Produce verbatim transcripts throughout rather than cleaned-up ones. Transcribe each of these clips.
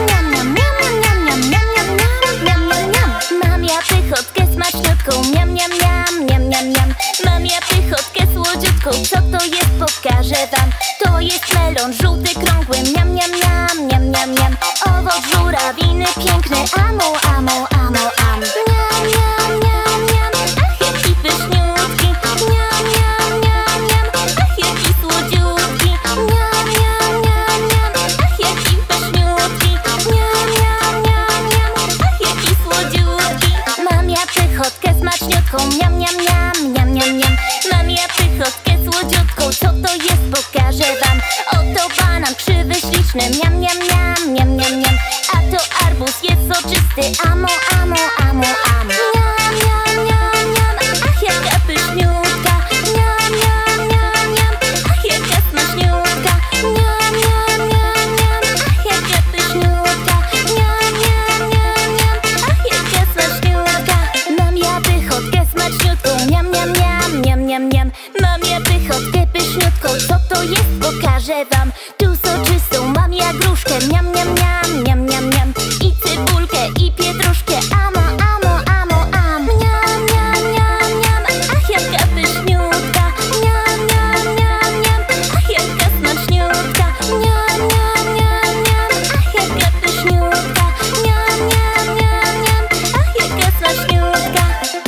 Miam, miam, miam, miam, miam, miam, miam, miam, miam, miam. Mam ja pychotkę smaczniutką, miam, miam, miam, miam, miam, miam. Mam ja pychotkę słodziutką, co to jest, pokażę wam. To jest melon żółty, krągły, miam, miam, miam, miam, miam, miam. Owoc żurawiny piękny, amo, amo, amo, am. Miam, miam, miam, miam, ach jaki pyszniutki. Miam, miam, miam, miam, ach jaki słodziutki. Miam, miam, miam, miam, ach jaki pyszniutki. Miam, miam, miam, miam, ach jaki słodziutki. Mam ja pychotkę smaczniutką, miam, miam, miam, miam, miam, miam. Mam ja pychotkę słodziutką, co to jest, pokażę wam. Oto banan krzywy, śliczny, miam, miam, miam, miam, miam, miam. A to arbuz jest soczysty, amo, amo, amo, amo. Miam, miam, miam, miam, ach jaka pyszniutka. Miam, miam, miam, miam, ach jaka smaczniutka. Miam, miam, miam, miam, ach jaka pyszniutka. Miam, miam, miam, miam, ach jaka smaczniutka. Mam ja pychotkę smaczniutką, miam, miam, miam, miam, miam, miam. Mam ja pychotkę pyszniutką, co to jest, pokażę wam. Tu soczystą mam ja gruszkę, miam, miam, miam, miam, miam, miam. I cebulkę, i pietruszkę, amo, amo, amo, am. Miam, miam, miam, miam, ach jaka pyszniutka. Miam, miam, miam, miam, ach jaka smaczniutka. Miam, miam, miam, miam, ach jaka pyszniutka. Miam, miam, miam, miam, ach jaka smaczniutka.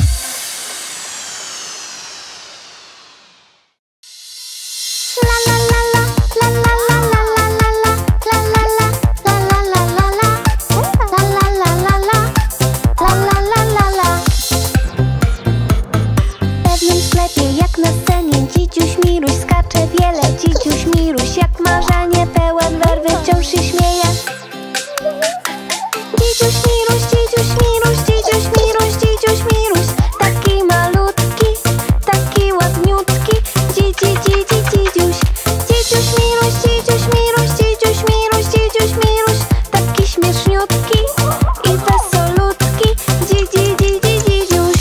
La la la la, la la la la la la la, la la la, la la la la la, la la la la la, la la la la la. W pewnym sklepie jak na scenie dzidziuś Miruś skacze wiele. Dzidziuś Miruś jak marzenie, pełen werwy wciąż się śmieje. Dzidziuś Miruś, dzidziuś Miruś, dzidziuś Miruś, dzidziuś Miruś, taki malutki, taki ładniutki. Dzidzi, dzidzi, dzidziuś. Dzidziuś Miruś, dzidziuś Miruś, dzidziuś Miruś, dzidziuś Miruś, taki śmieszniutki i wesolutki. Dzidzi, dzidzi, dzidziuś.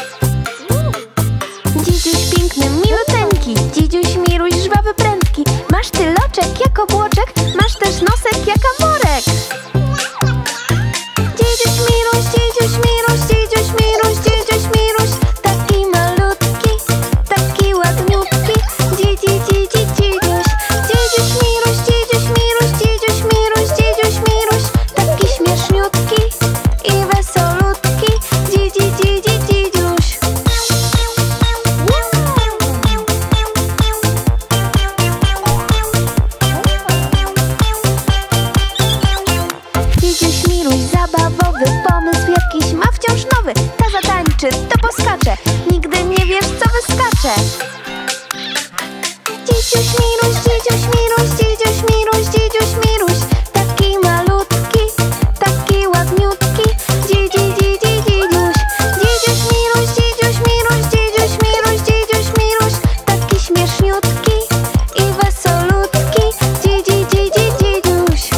Dzidziuś piękny, miluteńki, dzidziuś Miruś żwawy, prędki. Masz ty loczek jak obłoczek, masz też nosek jak amorek. Dzidziuś Miruś, dzidziuś Miruś, dzidziuś Miruś, dzidziuś Miruś, taki malutki, taki ładniutki. Dzidzi, dzidzi, dzidziuś. Dzidziuś Miruś, dzidziuś Miruś, dzidziuś Miruś, dzidziuś Miruś, taki śmieszniutki i wesolutki. Dzidzi, dzidzi, dzidziuś. Dzidziuś Miruś zabawowy, pomysł jakiś ma wciąż nowy. Ta zatańczy, to poskacze, nigdy nie wiesz co wyskacze. Dzidziuś Miruś, dzidziuś Miruś, dzidziuś Miruś, dzidziuś Miruś, taki malutki, taki ładniutki. Dzidzi, dzidzi, dzidziuś. Dzidziuś Miruś, dzidziuś Miruś, dzidziuś Miruś, dzidziuś Miruś, taki śmieszniutki i wesolutki. Dzidzi, dzidzi, dzidziuś.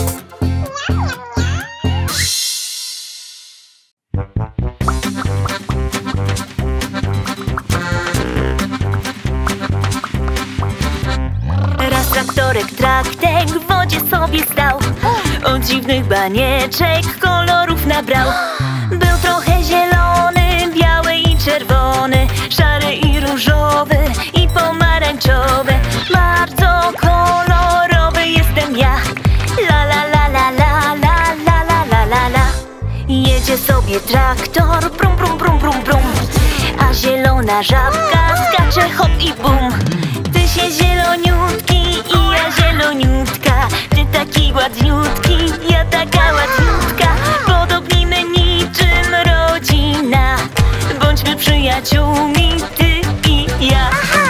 traktek w wodzie sobie stał. Od dziwnych banieczek kolorów nabrał. Był trochę zielony, biały i czerwony, szary i różowy i pomarańczowy. Bardzo kolorowy jestem ja. La la la la la la la la la la la. Jedzie sobie traktor, brum brum brum brum brum, a zielona żabka skacze hop i bum. Ty się zieloniutki i ja zieloniutka, ty taki ładniutki, ja taka ładniutka. Podobnimy niczym rodzina, bądźmy przyjaciółmi, ty i ja.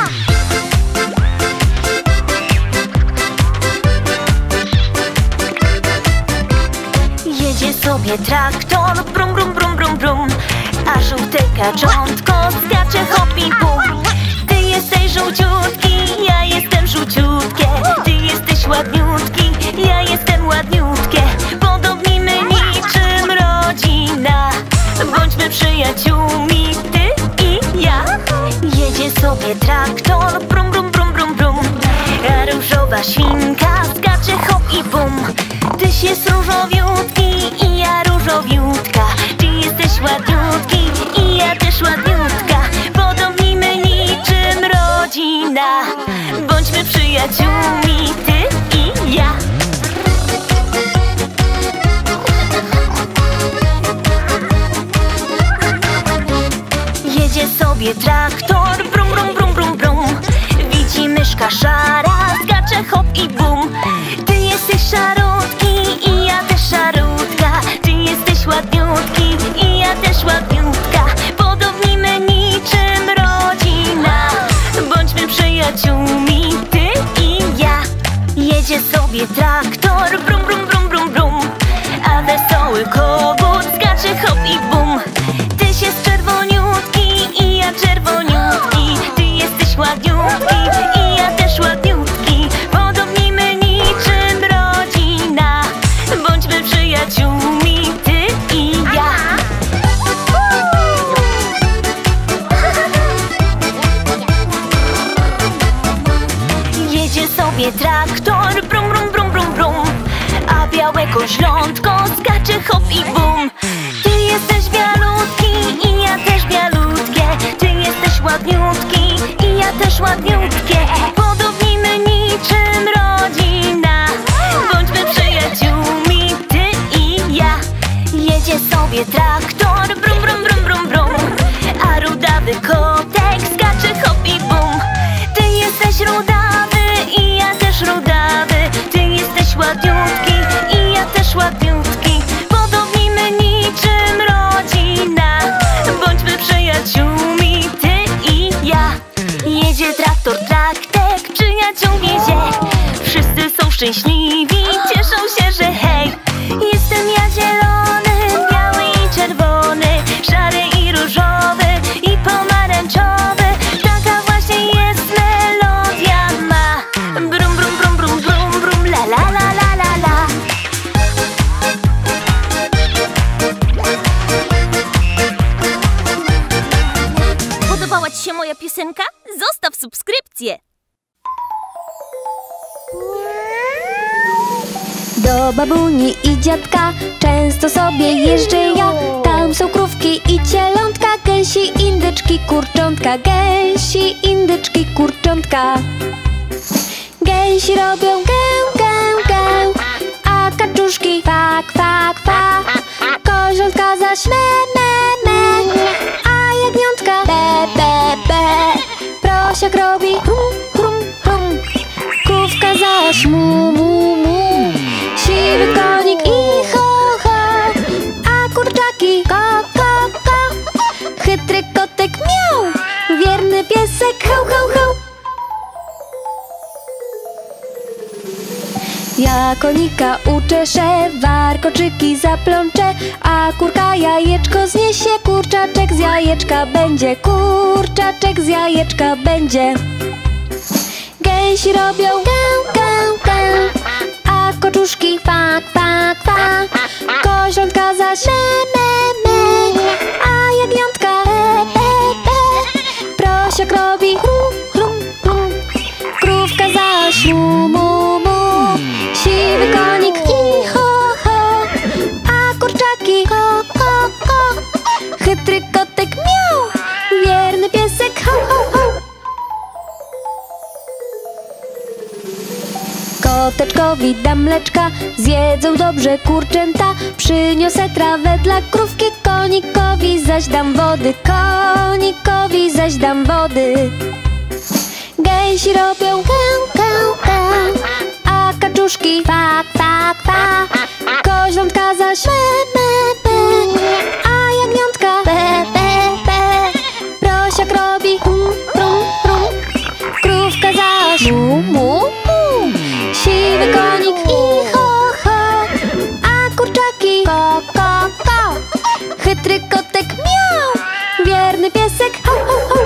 Jedzie sobie traktor, brum brum brum brum brum, a żółte kaczątko skacze hop i bum. Ty jesteś żółciutki, ja jestem żółciutkie, ty jesteś ładniutki, ja jestem ładniutkie. Podobnimy niczym rodzina, bądźmy przyjaciółmi, ty i ja. Jedzie sobie traktor, brum brum brum brum brum, a różowa świnka skacze hop i bum. Tyś jest różowiutki i ja różowiutka, ty jesteś ładniutki i ja też ładniutka. Podobnimy niczym rodzina, bądźmy przyjaciółmi, ty i ja. Jedzie sobie traktor, brum brum brum brum brum, widzi myszka szara, skacze hop i bum. Ty jesteś szarutki i ja też szarutka, ty jesteś ładniutki i ja też ładniutka. Podobnimy niczym rodzina, bądźmy przyjaciółmi, ty i ja. Jedzie sobie traktor, brum brum brum brum brum, a wesoły kogut skacze hop i bum. Tyś jest czerwoniutki i ja czerwoniutki, ty jesteś ładniutki i ja też ładniutki. Podobnimy niczym rodzina, bądźmy przyjaciółmi, ty i ja. Jedzie sobie traktor, brum brum brum brum brum, a białe koźlątko skacze hop i bum. Ty jesteś bialutki i ja też bialutkie, ty jesteś ładniutki i ja też ładniutkie. Podobnimy niczym rodzina, bądźmy przyjaciółmi, ty i ja. Jedzie sobie traktor, brum brum brum brum brum, a rudawy kotek skacze hop i bum. Ty jesteś rudawy i ja też rudawy, ty jesteś ładniutki i ja też ładniutki. Podobnimy niczym rodzina, bądźmy przyjaciółmi, ty i ja. Jedzie traktor, traktek, przyjaciół wiezie, wszyscy są szczęśliwi, cieszą się, że hej. Jestem ja zielony, biały i czerwony, szary i różowy i pomarańczowy. Taka właśnie jest melodia ma, brum brum brum brum brum brum, la la la la la la. Podobała ci się moja piosenka? Zostaw subskrypcję! Do babuni i dziadka często sobie jeżdżę ja. Tam są krówki i cielątka, gęsi, indyczki, kurczątka. Gęsi, indyczki, kurczątka. Gęsi robią gę, gę, gę, a kaczuszki kwa, kwa, kwa. Koziątka zaś me, me, me, a jagniątka be, be, be. Prosiak robi hum, hum, hum, krówka zaś mu, mu, mu. Siwy konik i ho, ho, a kurczaki ko, ko, ko. Chytry kotek miał, wierny piesek ho, ho, ho. Ja konika uczeszę, warkoczyki zaplączę, a kurka jajeczko zniesie. Kurczaczek z jajeczka będzie, kurczaczek z jajeczka będzie. Gęsi robią gę, gę, gę, a koczuszki kwa, kwa, kwa. Koziątka zaś me, me, me, a jagniątka be, be, be. Prosiak robi hrum, hrum, hrum, krówka zaś mu, mu, mu. Koteczkowi dam mleczka, zjedzą dobrze kurczęta. Przyniosę trawę dla krówki, konikowi zaś dam wody. Konikowi zaś dam wody. Gęsi robią kę, kę, kę, a kaczuszki kwak, kwak, kwak. Koźlątka zaś me, me, me, a jagniątka pe, pe, pe. Prosiak robi hum, hum, hum, krówka zaś mu, mu, mu. Siwy konik i ho, ho, a kurczaki ko, ko, ko. Chytry kotek miau, wierny piesek ho, ho, ho.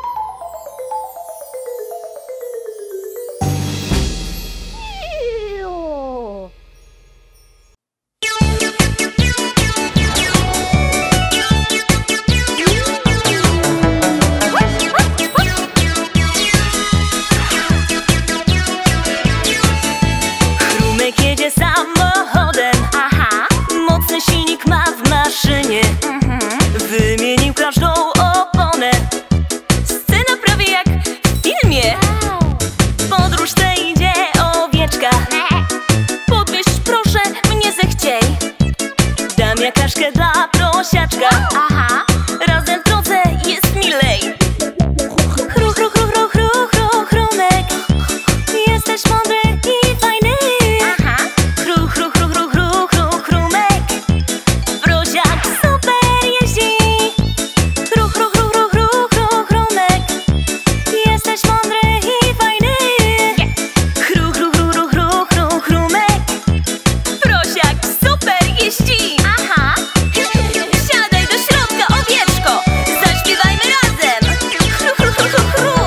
Wymienił każdą oponę. Scena prawie jak w filmie. Podróż tę idzie owieczka. Podwieźć proszę mnie zechciej. Dam jakaszkę dla prosiaczka. Razem w drodze jest milej. Chru, chru, chru, chru, chru, chru, chrumek. Jesteś mądry i fajny. Chru, chru, chru, chru, chru, chru, chrumek. Prosiak super jeździ. Chru, chru, chru, chru, chru, chru, chrumek. Jesteś mądry i fajny. Chru, chru, chru, chru, chru, chru, chrumek. Prosiak super jeździ. Siadaj do środka, owieczko. Zaśpiewajmy razem. Chru, chru, chru, chru, chru.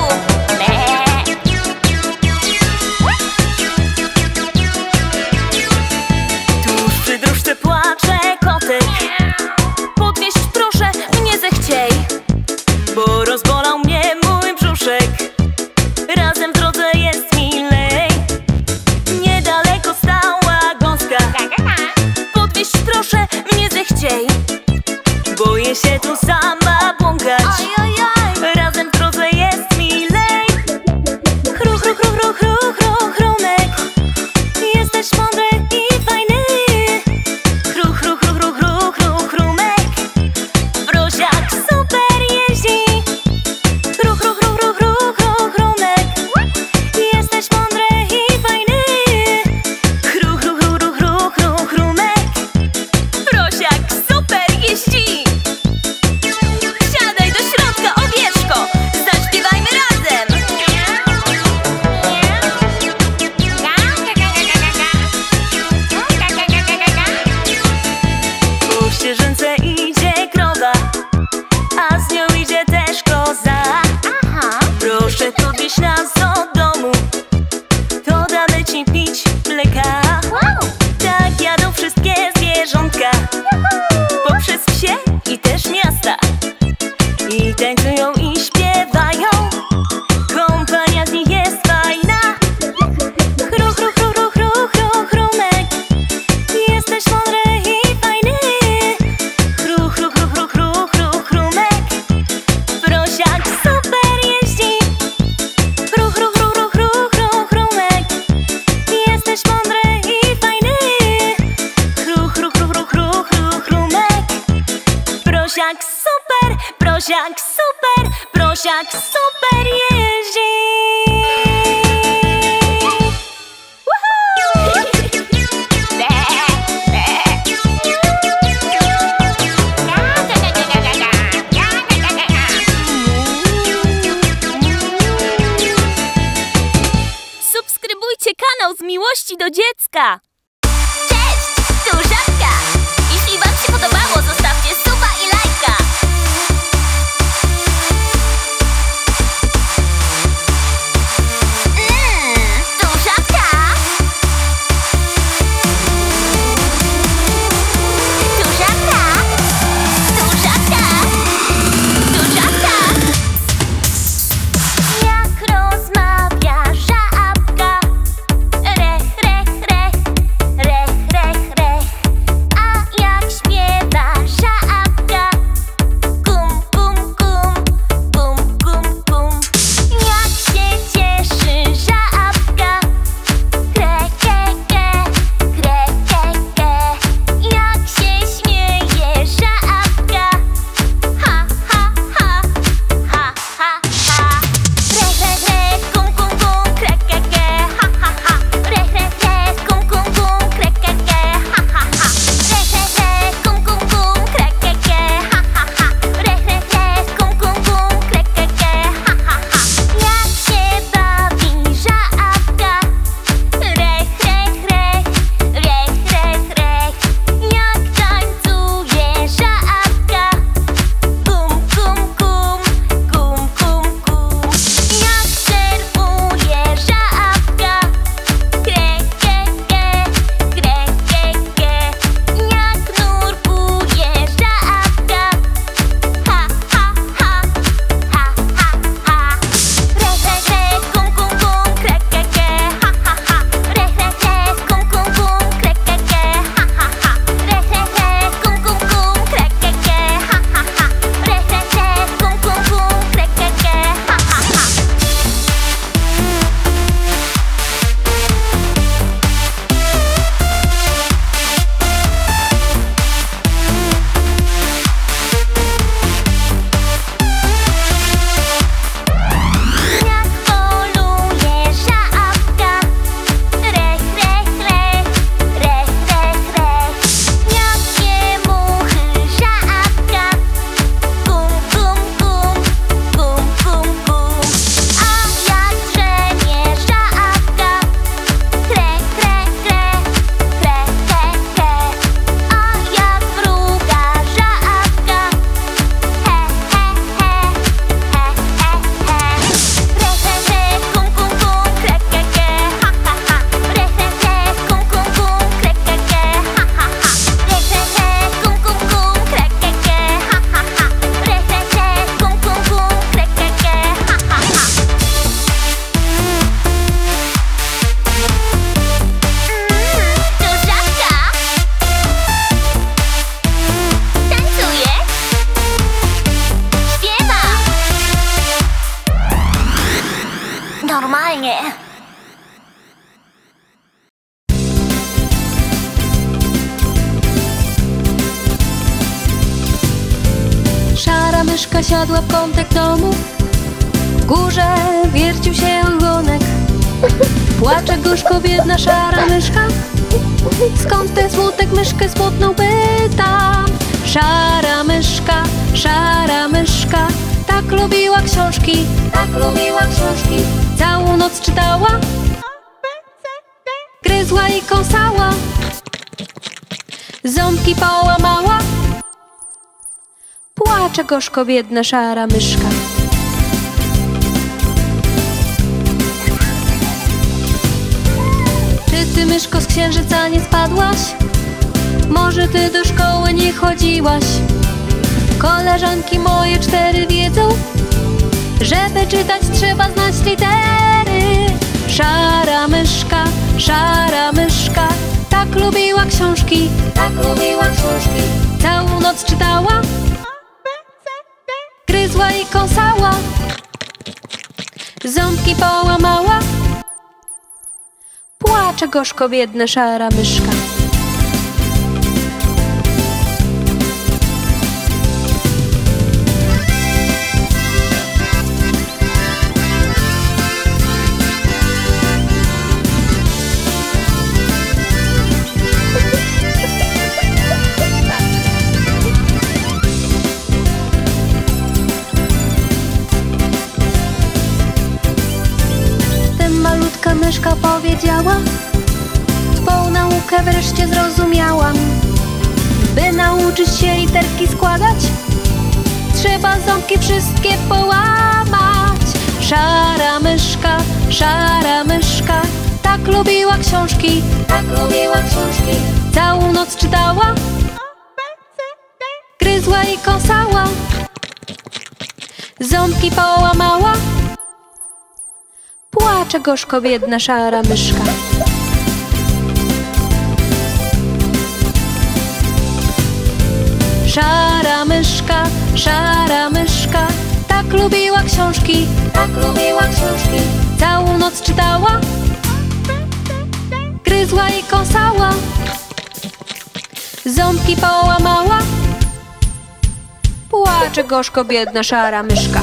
Tuż przy dróżce płacze kotek. Podwieźć proszę mnie zechciej, bo rozbolał mnie mój brzuszek. Razem w drodze jest milej. Niedaleko stała gąska. Podwieźć proszę mnie zechciej, boję się tu sama błąkać. Razem w drodze jest milej. Chru, chru, chru, chru, chru, chru, chrumek. Jesteś mądry i fajny. Chru, chru, chru, chru, chru, chru, chrumek. Prosiak super jeździ. Chru, chru, chru, chru, chru, chru, chrumek. Jesteś mądry i fajny. Chru, chru, chru, chru, chru, chru, chrumek. Prosiak super jeździ. Siadaj do środka, owieczko. Zaśpiewajmy razem. Po ścieżynce idzie krowa, a z nią idzie też koza. Proszę podwieźć nas do domu, to damy ci pić mleka. Tak jadą wszystkie zwierzątka poprzez wsie i też miasta. I tańcują i śpiewają, kompania z nich jest fajna. Chru, chru, chru, chru, chru, chru, chrumek. Jesteś mądry i fajny. Chru, chru, chru, chru, chru, chru, chrumek. Prosiak super jeździ. Chru, chru, chru, chru, chru, chru, chrumek. Jesteś mądry i fajny. Chru, chru, chru, chru, chru, chru, chrumek. Prosiak super, prosiak super, prosiak super jeździ. Subskrybujcie kanał z miłości do dziecka. Cześć, tu Żabka! Jeśli wam się podobało, zostawcie suba i lajka. Mmm, tu Żabka! Tu Żabka! Tu Żabka! Tu Żabka! Jak rozmawia żabka? Rech, rech, rech. myszka siadła w kątek domu. W górze wiercił się ogonek. Płacze gorzko biedna szara myszka. Skąd ten smutek myszkę smutną pyta? Szara myszka, szara myszka, tak lubiła książki, tak lubiła książki. Całą noc czytała, gryzła i kąsała, ząbki połamała. Płacze gorzko biedna szara myszka. Czy ty, myszko, z księżyca nie spadłaś? Może ty do szkoły nie chodziłaś? Koleżanki moje cztery wiedzą, żeby czytać trzeba znać litery. Szara myszka, szara myszka, tak lubiła książki, tak lubiła książki. Całą noc czytała, gryzła i kąsała, ząbki połamała. Płacze gorzko biedna szara myszka. Myszka powiedziała: twą naukę wreszcie zrozumiałam. By nauczyć się literki składać, trzeba ząbki wszystkie połamać. Szara myszka, szara myszka, tak lubiła książki, tak lubiła książki. Całą noc czytała, gryzła i kąsała, ząbki połamała. Płacze gorzko biedna szara myszka. Szara myszka, szara myszka, tak lubiła książki, tak lubiła książki. Całą noc czytała, gryzła i kąsała, ząbki połamała. Płacze gorzko biedna szara myszka.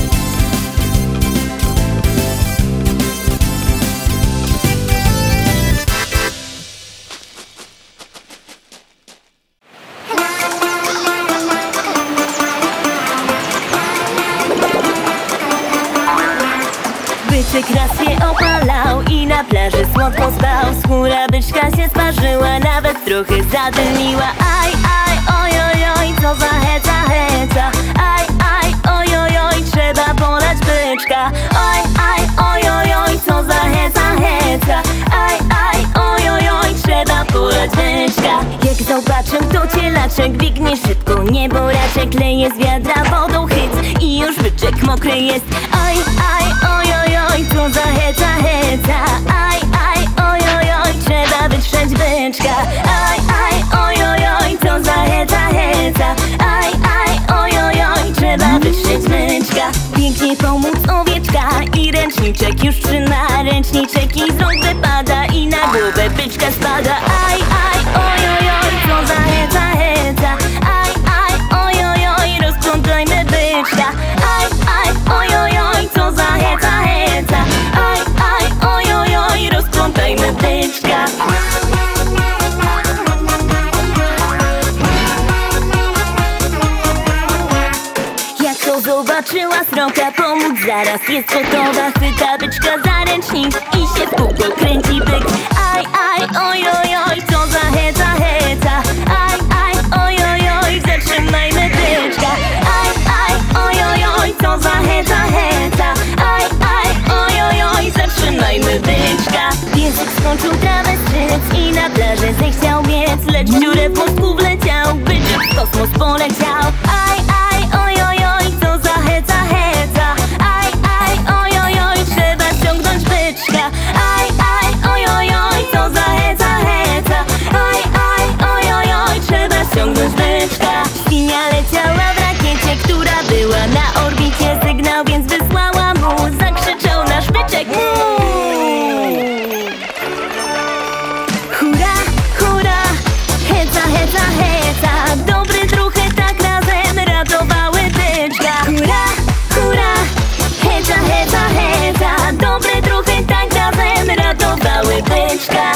Byczek raz się opalał i na plaży słodko spał. Skóra byczka się sparzyła, nawet trochę zadymiła. Aj, aj, oj, oj, oj, co za heca, heca. Aj, aj, oj, oj, oj, trzeba polać byczka. Aj, aj, oj, oj, oj, co za heca, heca. Aj, aj, oj, oj, oj, trzeba polać byczka. Jak zobaczę, to cielaczek biegnie szybko, nieboraczek leje z wiadra wodą hyc i już byczek mokry jest. Aj, aj, oj, oj, oj, co za heca, heca. Aj, aj, oj, oj, oj, trzeba wytrzeć byczka. Aj, aj, oj, oj, oj, co za heca, heca. Aj, aj, oj, oj, oj, trzeba wytrzeć byczka. Pięknie pomóc owieczka i ręczniczek już trzyma. Ręczniczek i z rąk wypada i na głowę byczka spada. Aj, aj, oj, oj, oj, co za heca, heca. Aj, aj, oj, oj, oj, rozplątajmy byczka. Aj, aj, oj, oj, oj, co za heca, heca. Aj, aj, oj, oj, oj, rozplątajmy byczka. Jak to zobaczyła sroka, pomóc zaraz jest gotowa. Chwyta byczka za ręcznik i się w kółko kręci byk. Aj, aj, oj, oj, oj, co za heca, heca. Aj, aj, oj, oj, oj, zatrzymajmy byczka. Aj, aj, oj, oj, oj, co za heca, heca. Aj, aj, oj, oj, oj, zatrzymajmy byczka. Piesek skończył trawę strzec i na plażę zechciał biec, lecz w dziurę w mózgu wleciał, byczek w kosmos poleciał. Aj, aj, oj, oj, oj, co za heca, heca. Aj, aj, oj, oj, oj, trzeba ściągnąć byczka. Aj, aj, oj, oj, oj, co za heca, heca. Aj, aj, oj, oj, oj, trzeba ściągnąć byczka. Świnia leciała w rakiecie, która była na orbicie. Sygnał więc wysłała mu, zakrzyczał nasz byczek mu. Hurra, hurra, heca, heca, heca. Dobry druhy tak razem, uliczka.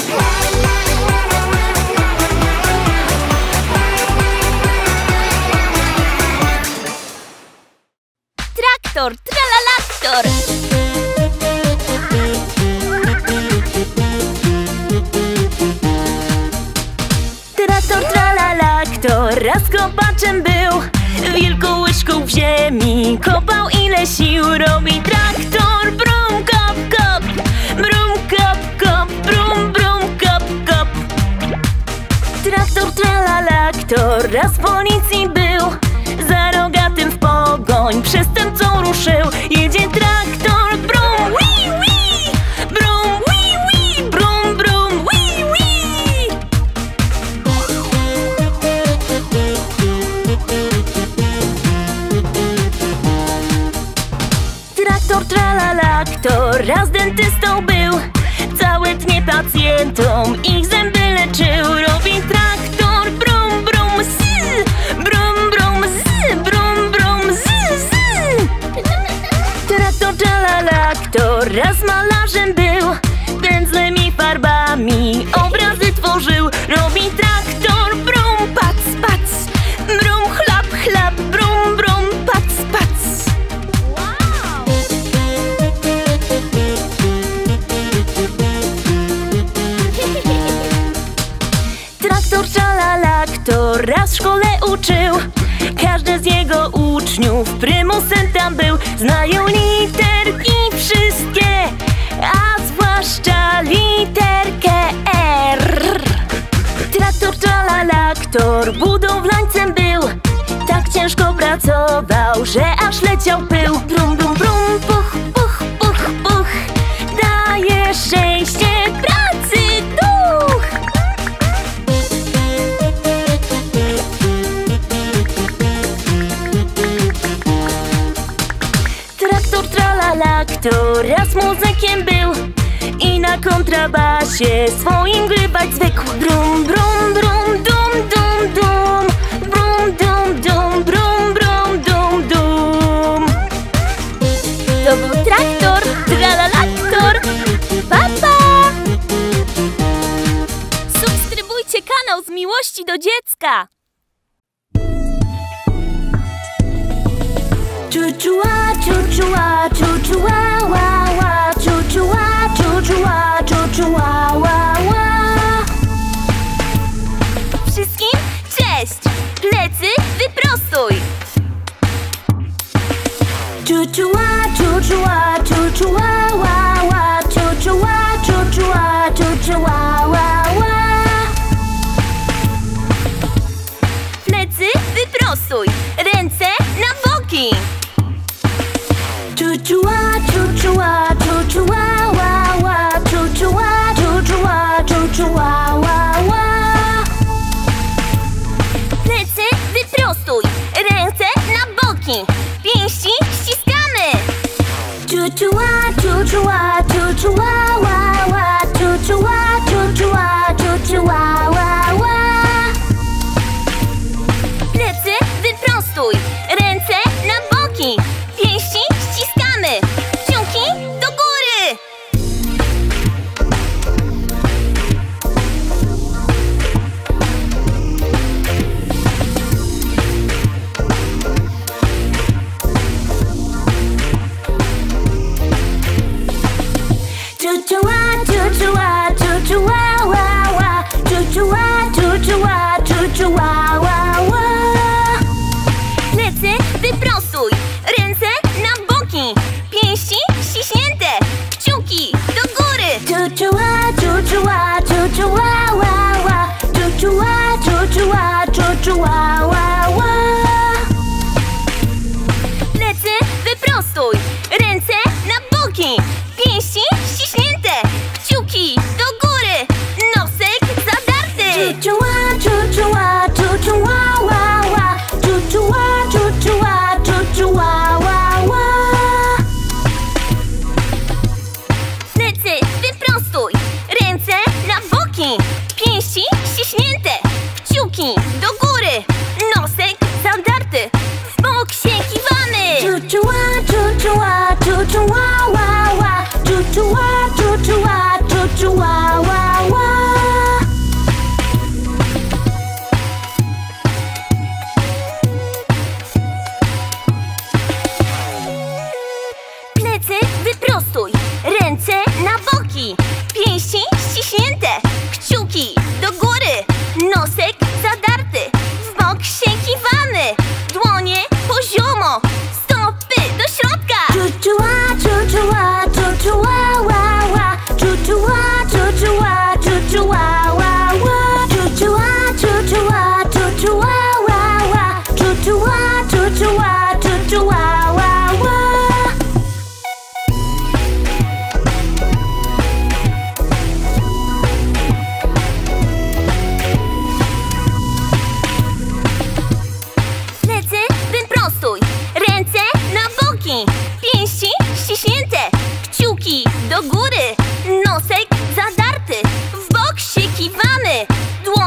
Traktor, tralalaktor. Traktor, tralalaktor, raz kopaczem był. Wielką łyżką w ziemi kopał, ile sił robi traktor. Brum, kop, kop, brum, kop, kop, brum, brum, kop, kop. Traktor, tralalaktor, raz w policji był. Za rogatym w pogoń przestępcą ruszył. Jedzie traktor, brum, wii, wii, brum, wii, wii, brum, brum, wii, wii. Traktor, tralalaktor, raz dentystą był. Całe dnie pacjentom ich zęby leczył. Robi traktor, brum, brum, z, brum, brum, z, brum, brum, z, z. Traktor, tralalaktor, raz malarzem był. Pędzlem i farbami obrazy tworzył. Robi traktor, brum, pac, pac, brum, chlap, chlap, brum, brum, pac, pac. Traktor, tralalaktor, raz w szkole uczył. Każdy z jego uczniów prymusem tam był. Znają literki wszystkie, a zwłaszcza literkę R. Traktor, tralalaktor, budowlańcem był. Tak ciężko pracował, że aż leciał pył. Brum, brum, brum, puch, puch, puch, puch. Daje szczęście pracy duch. Traktor, tralalaktor, raz muzykiem był i na kontrabasie swoim grywać zwykł. Brum, brum, brum, dum, dum, dum. Brum, dum, dum, brum, brum, dum, dum. To był traktor, tralalaktor. Pa, pa! Subskrybujcie kanał z miłości do dziecka. Czuczuła, czuczuła, czuczuła, ła, ła. Czuczuła, czuczuła, czuczuła, ła, ła. Wszystkim cześć! Plecy wyprostuj. Czuczuła, czuczuła, czuczuła, ła, ła. Czuczuła, czuczuła, czuczuła, ła, ła. Plecy wyprostuj. Ręce na boki. Czuczuła, czuczuła, czuczuła, ła, ła. Czuczuła, czuczuła, czuczuła, ła, ła. Plecy wyprostuj. Ręce na boki. Pięści ściskamy. Czuczuła, czuczuła, czuczuła, ła, ła. Czuczuła, czuczuła, czuczuła, ła, ła. Plecy wyprostuj. Ręce na boki. Pięści ściskamy. Kciuki do góry. Czuczuła, czuczuła, czuczuła, ła, ła. Czuczuła, czuczuła, czuczuła, ła, ła. Plecy wyprostuj. Ręce na boki. Pięści ściśnięte. Kciuki do góry. Czuczuła, czuczuła, czuczuła, ła, ła. Czuczuła, czuczuła, czuczuła, ła, ła. Plecy wyprostuj. Ręce na boki. Pięści ściśnięte. Kciuki do góry. Nosek zadarty. Czuczuła, czuczuła, czuczuła, ła, ła. Czuczuła, czuczuła, czuczuła, ła, ła. Plecy wyprostuj. Ręce na boki. Pięści ściśnięte. Kciuki do góry. Nosek zadarty. W bok się kiwamy. Czuczuła, czuczuła, czuczuła, ła, ła. Czuczuła, czuczuła, czuczuła, ła,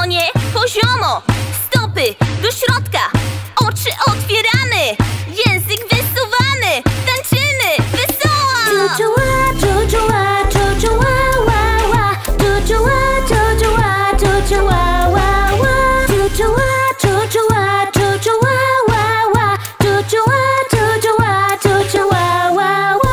dłonie poziomo, stopy do środka, oczy otwieramy, język wysuwamy, tańczymy wesoło. Czuczuła, czuczuła, czuczuła, ła, ła. Czuczuła, czuczuła, czuczuła, ła, ła. Czuczuła, czuczuła, czuczuła, ła, ła. Czuczuła, czuczuła, czuczuła, ła, ła.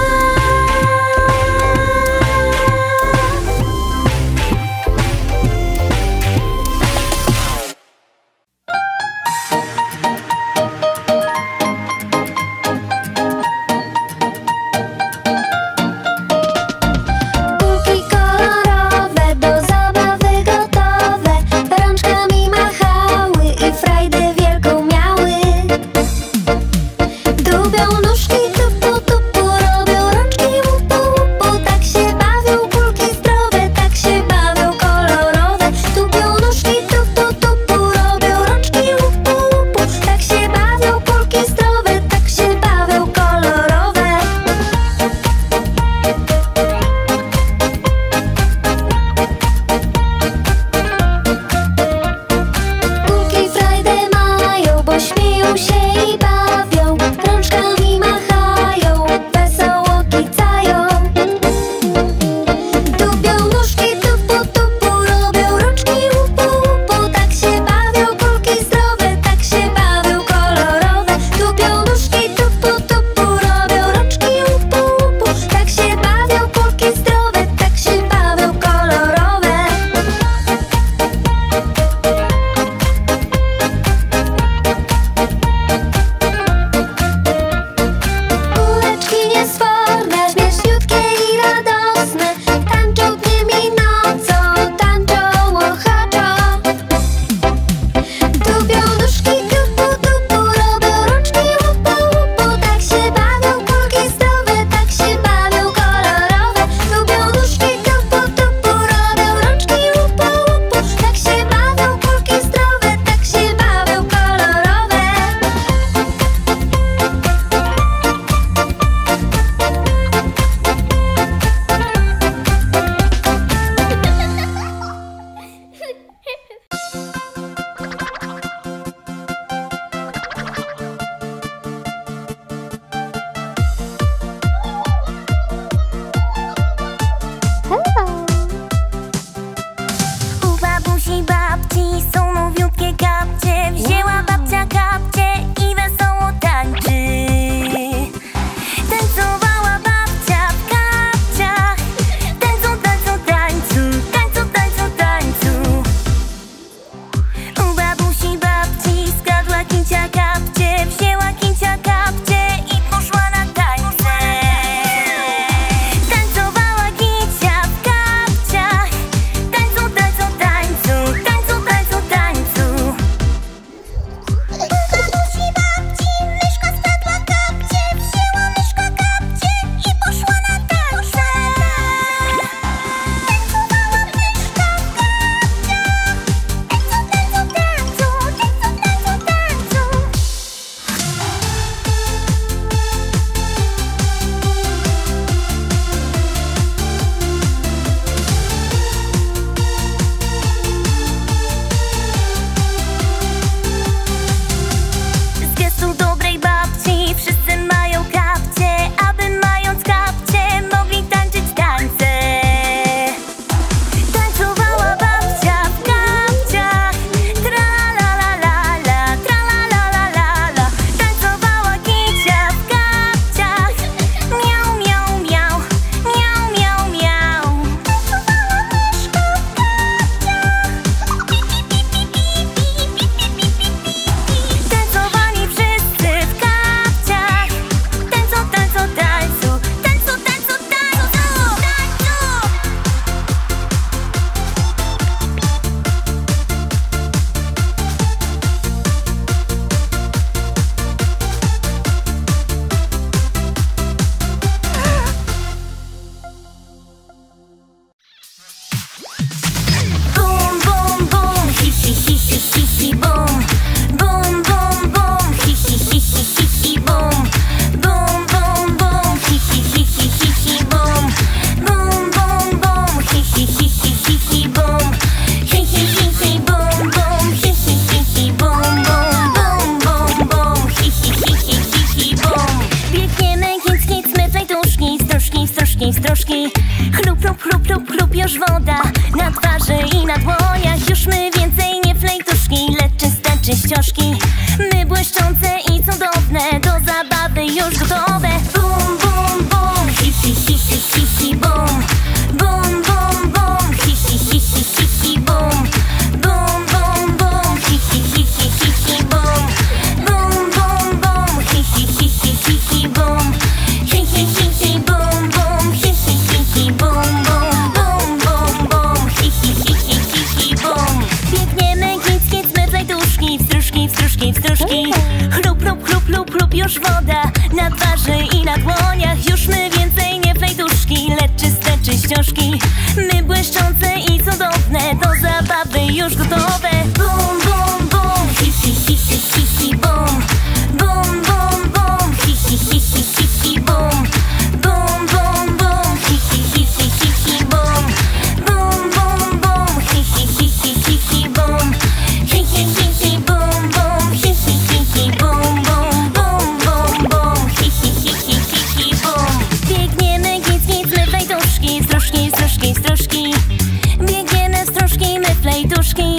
już woda na twarzy i na dłoniach. Już my więcej nie flejtuszki, lecz czyste czyścioszki. My błyszczące i cudowne, do zabawy już gotowe. Bum, bum, bum, hi, hi, hi, hi, hi, hi, bum. Bum, bum, bum, hi, hi, hi, hi, hi, hi, bum. Bum, bum, bum, hi, hi, hi, hi, hi, hi, bum. Bum, bum, bum, hi, hi, hi, hi, hi, hi, bum. Hi, hi, hi, hi, bum, bum, hi, hi, hi, hi, bum, bum. Bum, bum, bum, hi, hi, hi, hi, hi, hi, bum. Biegniemy, kic, kic, my flejtuszki, wstróżki, wstróżki, wstróżki. Chlup, chlup, chlup, chlup, chlup, już woda na twarzy i na dłoniach. Już my więcej nie flejtuszki, lecz czyste czyścioszki. My błyszczące i cudowne, do zabawy już gotowe. Bum, bum, bum, hi, hi, hi, hi, hi, hi, bum. Bum, bum, bum, hi, hi, hi, hi, hi, hi, bum. Bum, bum, bum, hi, hi, hi, hi, hi, hi, bum. Bum, bum, bum, hi, hi, hi, hi, hi, hi, bum. Hi, hi, hi, hi, bum, bum, hi, hi, hi, hi, bum, bum. Bum, bum, bum, hi, hi, hi, hi, hi, hi, bum. Biegniemy, kic, kic, my flejtuszki, stróżki, stróżki, stróżki. Biegniemy, stróżki, my flejtuszki.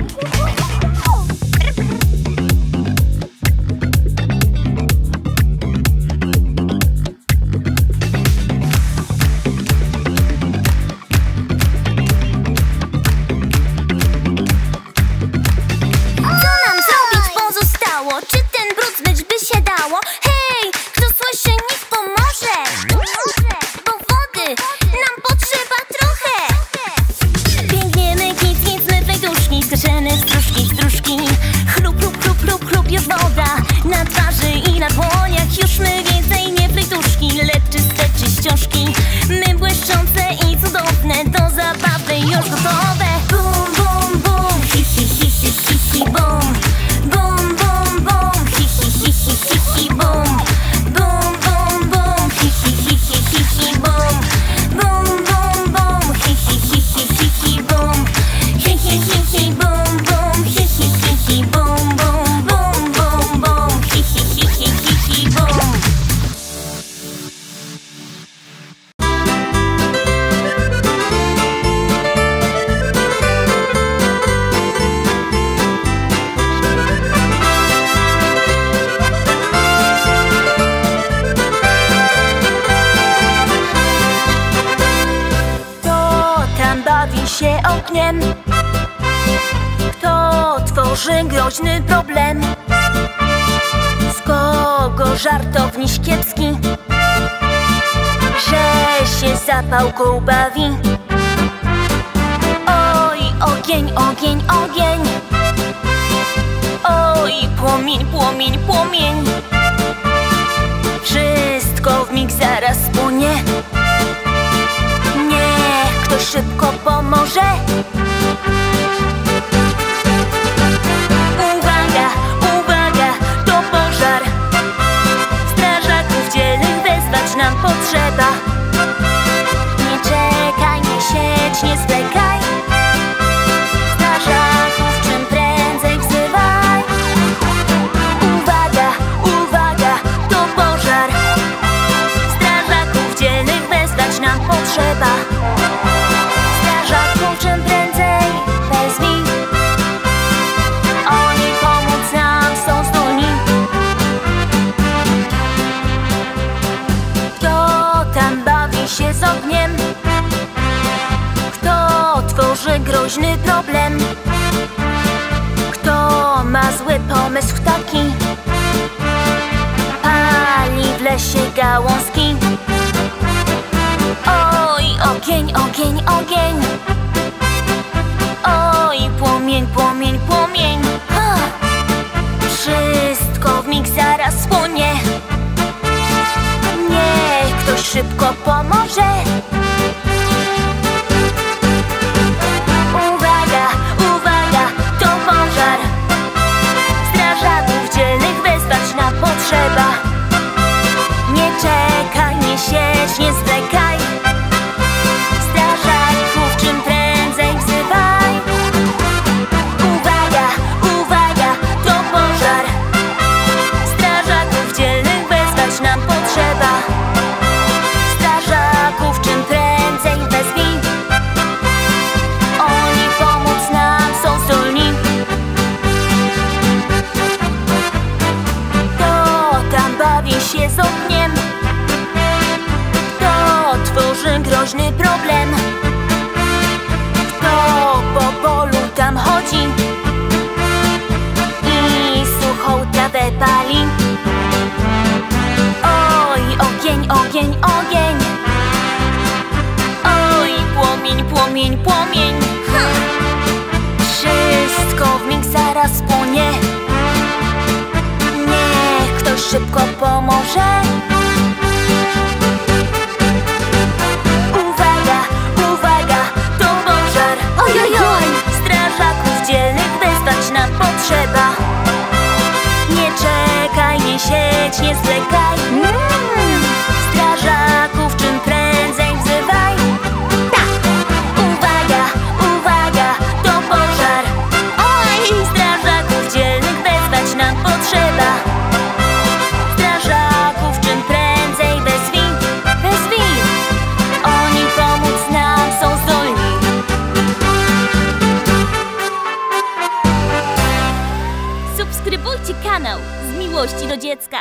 Co nam zrobić pozostało? Czy ten brud zmyć by się dało? Hej, kto słyszy, niech pomoże. Bo wody nam potrzeba trochę. Biegniemy, kic, kic, my flejtuszki, skaczemy, stróżki, stróżki. Chlup, chlup, chlup, chlup, chlup, już woda na twarzy i na dłoniach. Już my więcej nie flejtuszki, lecz czyste czyścioszki. My błyszczące i cudowne, do zabawy już gotowe. Bum, bum, bum, hi, hi, hi, hi, hi, hi, bum. Bum, bum, bum, hi, hi, hi, hi, hi, hi, bum. Bum, bum, bum, hi, hi, hi, hi, hi, hi, bum. Bum, bum, bum, hi, hi, hi, hi, hi, hi, bum. Hi, hi, hi, hi, bum, bum, hi, hi, hi, hi, bum, bum. Bum, bum, bum, hi, hi, hi, hi, hi, hi, bum. Kto tam bawi się ogniem? Kto tworzy groźny problem? Z kogo żartowniś kiepski, że się zapałką bawi? Oj, ogień, ogień, ogień. Oj, płomień, płomień, płomień. Wszystko wmig zaraz spłonie. Niech ktoś szybko pomoże. Uwaga, uwaga, to pożar. Strażaków dzielnych wezwać nam potrzeba. Nie czekaj, nie siedź, nie zwlekaj. Strażaków czym prędzej wzywaj. Uwaga, uwaga, to pożar. Strażaków dzielnych wezwać nam potrzeba. Strażaków czym prędzej wezwij. Oni pomóc nam są zdolni. Kto tam bawi się z ogniem? Kto tworzy groźny problem? Kto ma zły pomysł taki? Pali w lesie gałązki. Oj, ogień, ogień, ogień. Oj, płomień, płomień, płomień. Ha! Wszystko wmig zaraz spłonie. Niech ktoś szybko pomoże. Uwaga, uwaga, to pożar. Strażaków dzielnych wezwać nam potrzeba. Nie czekaj, nie siedź, nie zwlekaj. Strażaków czym prędzej wzywaj. Uwaga, uwaga, to pożar. Strażaków dzielnych wezwać nam potrzeba. Strażaków czym prędzej szybko pomoże. Uwaga, uwaga, to pożar. Ojojoj! Strażaków dzielnych wezwać nam potrzeba. Nie czekaj, nie siedź, nie zwlekaj. Mm. Strażaków czym prędzej wzywaj. Tak! Uwaga, uwaga, to pożar. Oj! Strażaków dzielnych wezwać nam potrzeba. Strażaków czym prędzej wezwij, wezwij. Oni pomóc nam są zdolni. Subskrybujcie kanał z miłości do dziecka.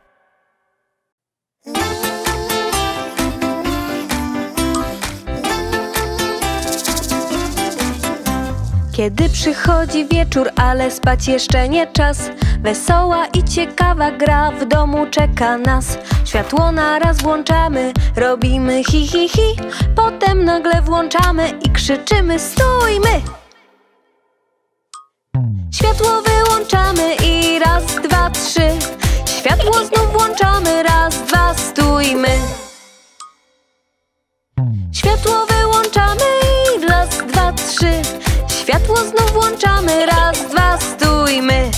Kiedy przychodzi wieczór, ale spać jeszcze nie czas, wesoła i ciekawa gra w domu czeka nas. Światło naraz włączamy, robimy hi hi hi. Potem nagle włączamy i krzyczymy stójmy. Światło wyłączamy i raz, dwa, trzy. Światło znów włączamy, raz, dwa, stójmy. Światło wyłączamy i raz, dwa, trzy. Światło znów włączamy, raz, dwa, stójmy.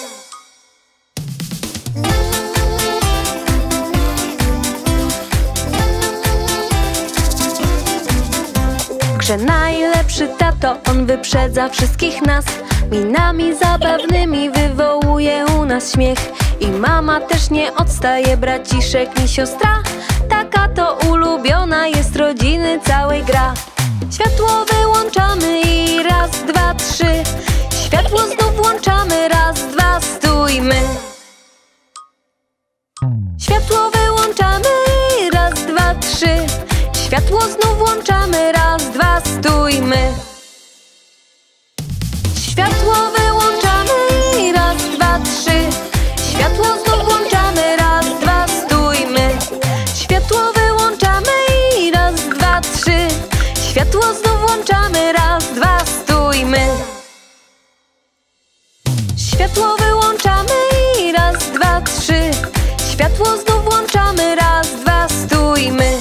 W grze najlepszy tato, on wyprzedza wszystkich nas. Minami zabawnymi wywołuje u nas śmiech. I mama też nie odstaje, braciszek ni siostra. Taka to ulubiona jest rodziny całej gra. Światło wyłączamy i raz, dwa, trzy. Światło znów włączamy, raz, dwa, stójmy. Światło wyłączamy i raz, dwa, trzy. Światło znów włączamy, raz, dwa, stójmy. Światło wyłączamy i raz, dwa, trzy. Światło znów włączamy, raz, dwa, stójmy. Światło wyłączamy i raz, dwa, trzy. Światło znów włączamy, raz, dwa, stójmy. Światło wyłączamy i raz, dwa, trzy. Światło znów włączamy, raz, dwa, stójmy.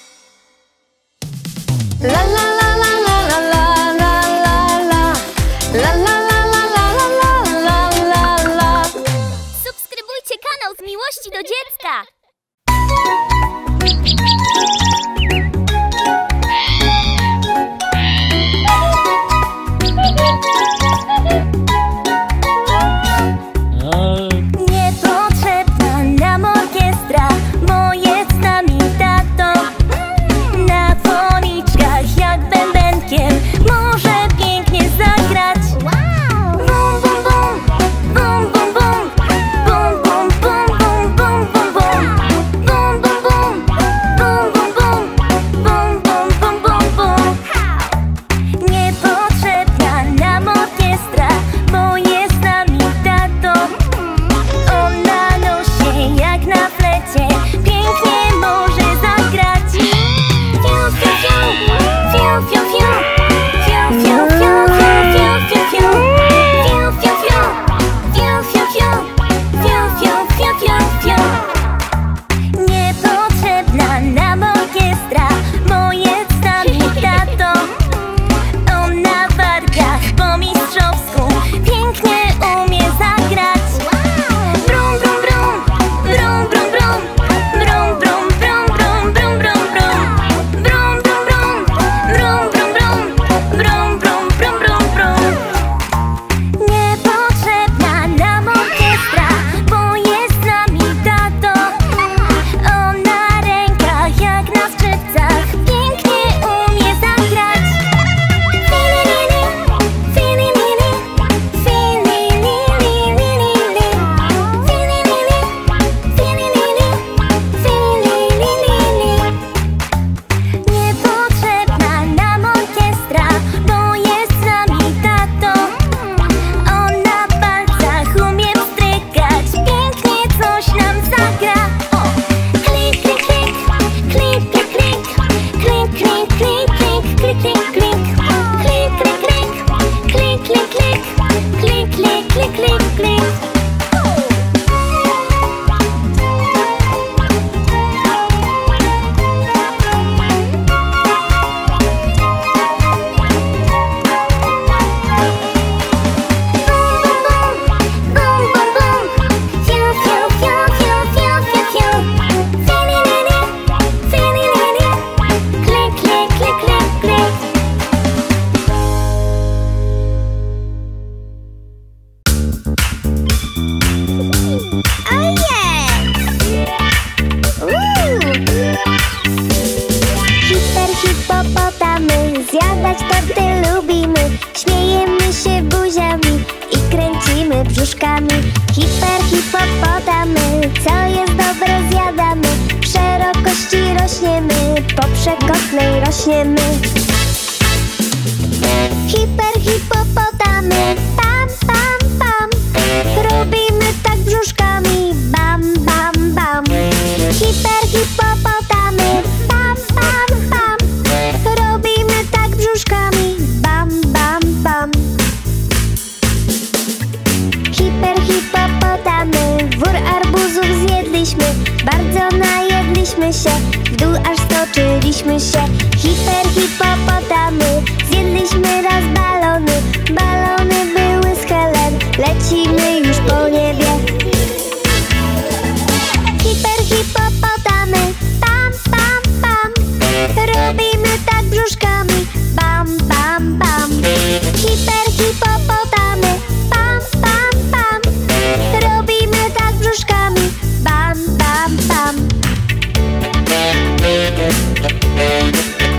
La la la la la la la la la. La la la la la la la la la. Subskrybujcie kanał z miłości do dziecka. Niepotrzebna nam orkiestra, bo jest z nami tato. Na policzkach jak bębenkiem może pięknie zagrać. Bum, bum, bum, bum, bum, bum. Bum, bum, bum, bum, bum, bum, bum. Bum, bum, bum, bum, bum, bum. Bum, bum, bum, bum, bum. Niepotrzebna nam orkiestra, bo jest z nami tato. On na nosie jak na flecie pięknie może zagrać. Fiu, fiu, fiu, fiu, fiu, fiu. Fiu, fiu, fiu, fiu, fiu, fiu, fiu. Fiu, fiu, fiu, fiu, fiu, fiu. Fiu, fiu, fiu, fiu, fiu. Niepotrzebna nam orkiestra, bo jest z nami tato. On na wargach po mistrzowsku pięknie umie zagrać. Brum, brum, brum, brum, brum, brum. Brum, brum, brum, brum, brum, brum, brum. Brum, brum, brum, brum, brum, brum. Brum, brum, brum, brum, brum. Niepotrzebna nam orkiestra, bo jest z nami tato. On na rękach jak na skrzypcach pięknie umie zagrać. Fili, lili, fili, lili, fili, się buziami i kręcimy brzuszkami. Hiper, hipopotamy, co jest dobre zjadamy. W szerokości rośniemy, po przekątnej rośniemy. Hiper, hipopotamy, pam, pam, pam. Robimy tak brzuszkami, bam, bam, bam. Hiper, hipopotamy, pam, pam, pam. Robimy tak brzuszkami, bam, bam, bam. Hiper, hipopotamy, wór arbuzów zjedliśmy. Bardzo najedliśmy się, w dół aż stoczyliśmy się. Hiper, hipopotamy, zjedliśmy raz balony. Balony były z Helen, lecimy już po niebie. Hiper, hipopotamy, pam, pam, pam. Robimy tak brzuszkami, bam, bam, bam. Hiper, hipopotamy, pam, pam, pam. Robimy tak brzuszkami, bam, bam, bam.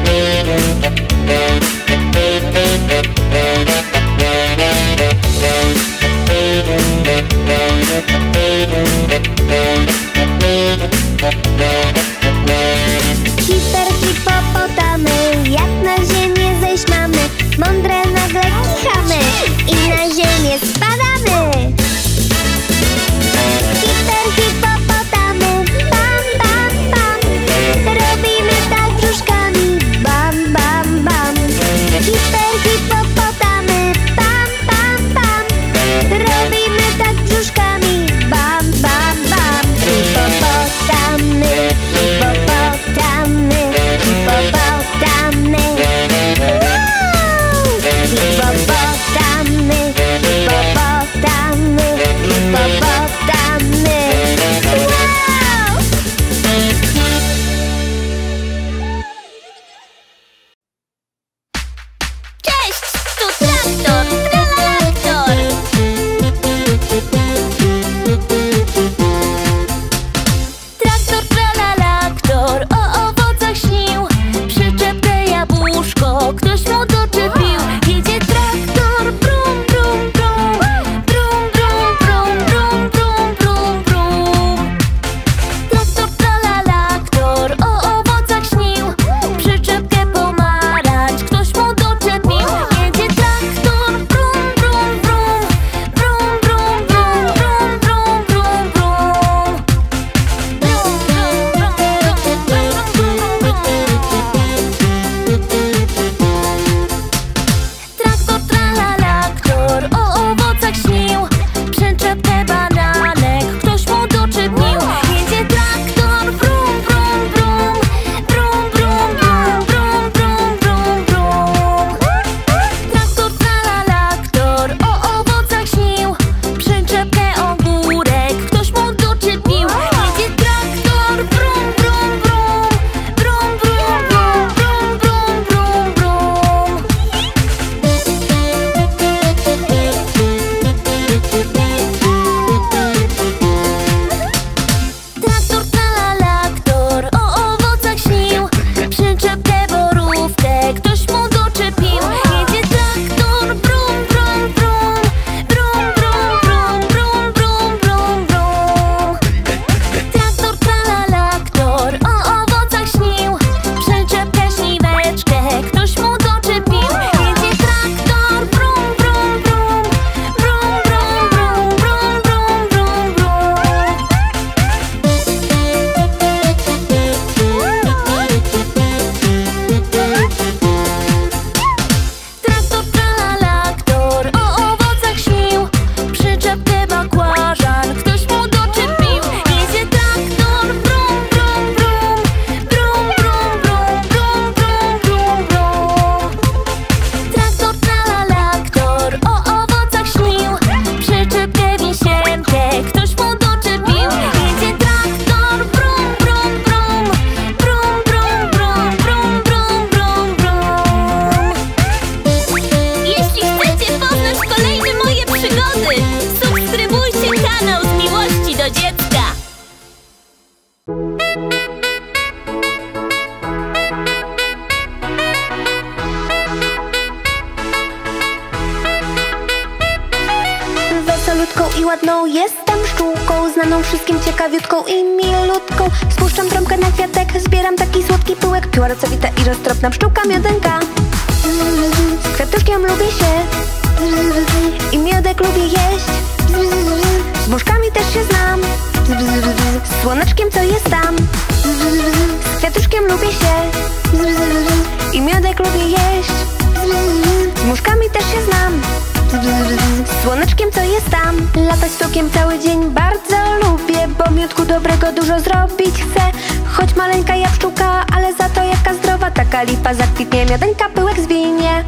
malutką i ładną. Jestem pszczółką, znaną wszystkim, ciekawiutką i milutką. Spuszczam trąbkę na kwiatek, zbieram taki słodki pyłek. Piła racowita i roztropna pszczółka miodynka. Z kwiatuszkiem lubię się i miodek lubię jeść. Z muszkami też się znam, z słoneczkiem co jest tam. Z kwiatuszkiem lubię się i miodek lubię jeść. Z muszkami też się znam, z słoneczkiem co jest tam. Latać stokiem cały dzień bardzo lubię, bo miodku dobrego dużo zrobić chcę. Choć maleńka ja pszczółka, ale za to jaka zdrowa. Taka lipa zakwitnie, miodeńka pyłek zwinie.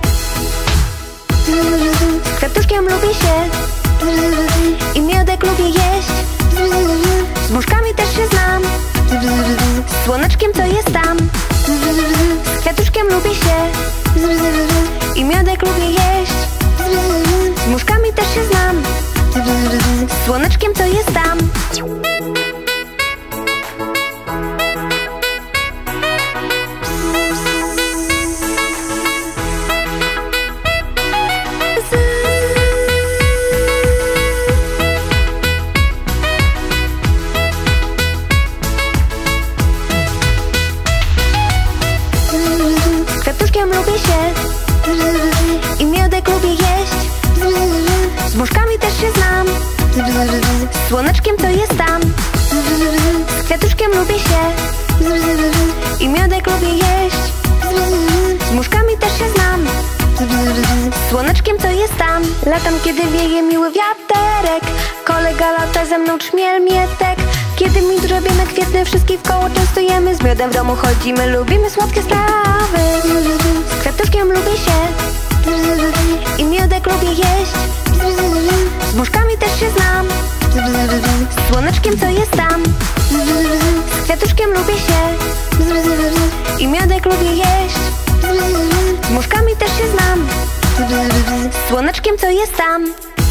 Z kwiatuszkiem lubię się i miodek lubię jeść. Z muszkami też się znam, z słoneczkiem co jest tam. Z kwiatuszkiem lubię się i miodek lubię jeść. Z muszkami też się znam, z słoneczkiem co jest tam. Lubię się i miodek lubię jeść. Z muszkami też się znam, z słoneczkiem co jest tam. Z kwiatuszkiem lubię się i miodek lubię jeść. Z muszkami też się znam, z słoneczkiem co jest tam. Latam kiedy wieje miły wiaterek, kolega lata ze mną trzmiel mietek. Kiedy mi drzewiemy kwietne, wszystkich w koło częstujemy. Z miodem w domu chodzimy, lubimy słodkie sprawy. Z kwiatuszkiem lubię się i miodek lubię jeść. Z muszkami też się znam, z słoneczkiem co jest tam. Z kwiatuszkiem lubię się i miodek lubię jeść. Z muszkami też się znam, z słoneczkiem co jest tam.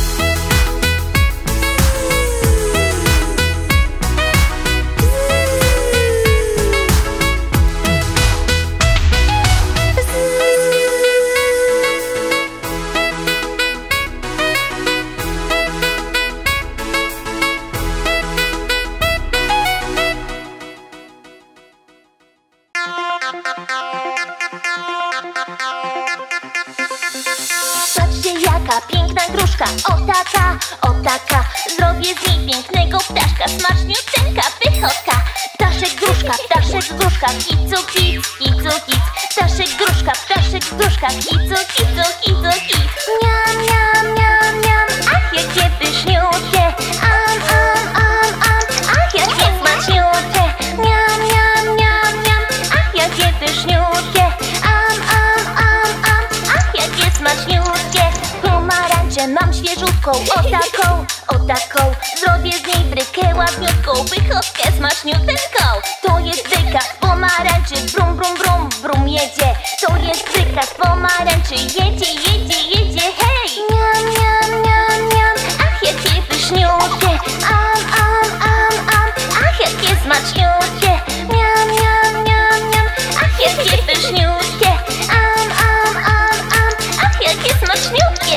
Patrzcie jaka piękna gruszka, o taka, o taka. Zrobię z niej pięknego ptaszka, smaczniuteńka pychotka. Ptaszek gruszka, ptaszek gruszka, kicu kic, kicu kic. Ptaszek gruszka, ptaszek gruszka, kicu kicu, kicu kic. Miam, miam, miam, miam, ach jakie pyszniutkie. Am, am, am, am, ach jakie smaczniutkie. Miam, miam, miam, miam, ach jakie pyszniutkie. Am, am, am, am, ach jakie smaczniutkie. Pomarańcze mam świeżutką, o taką, o taką. Zrobię z niej brykę ładniutką, pychotkę smaczniuteńką. To jest bryka z pomarańczy, brum, brum, brum, brum jedzie. To jest bryka z pomarańczy, jedzie, jedzie, jedzie, hej! Miam, miam, miam, miam, ach jakie pyszniutkie. Am, am, am, am, ach jakie smaczniutkie. Miam, miam, miam, miam, ach jakie pyszniutkie. Am, am, am, am, ach jakie smaczniutkie.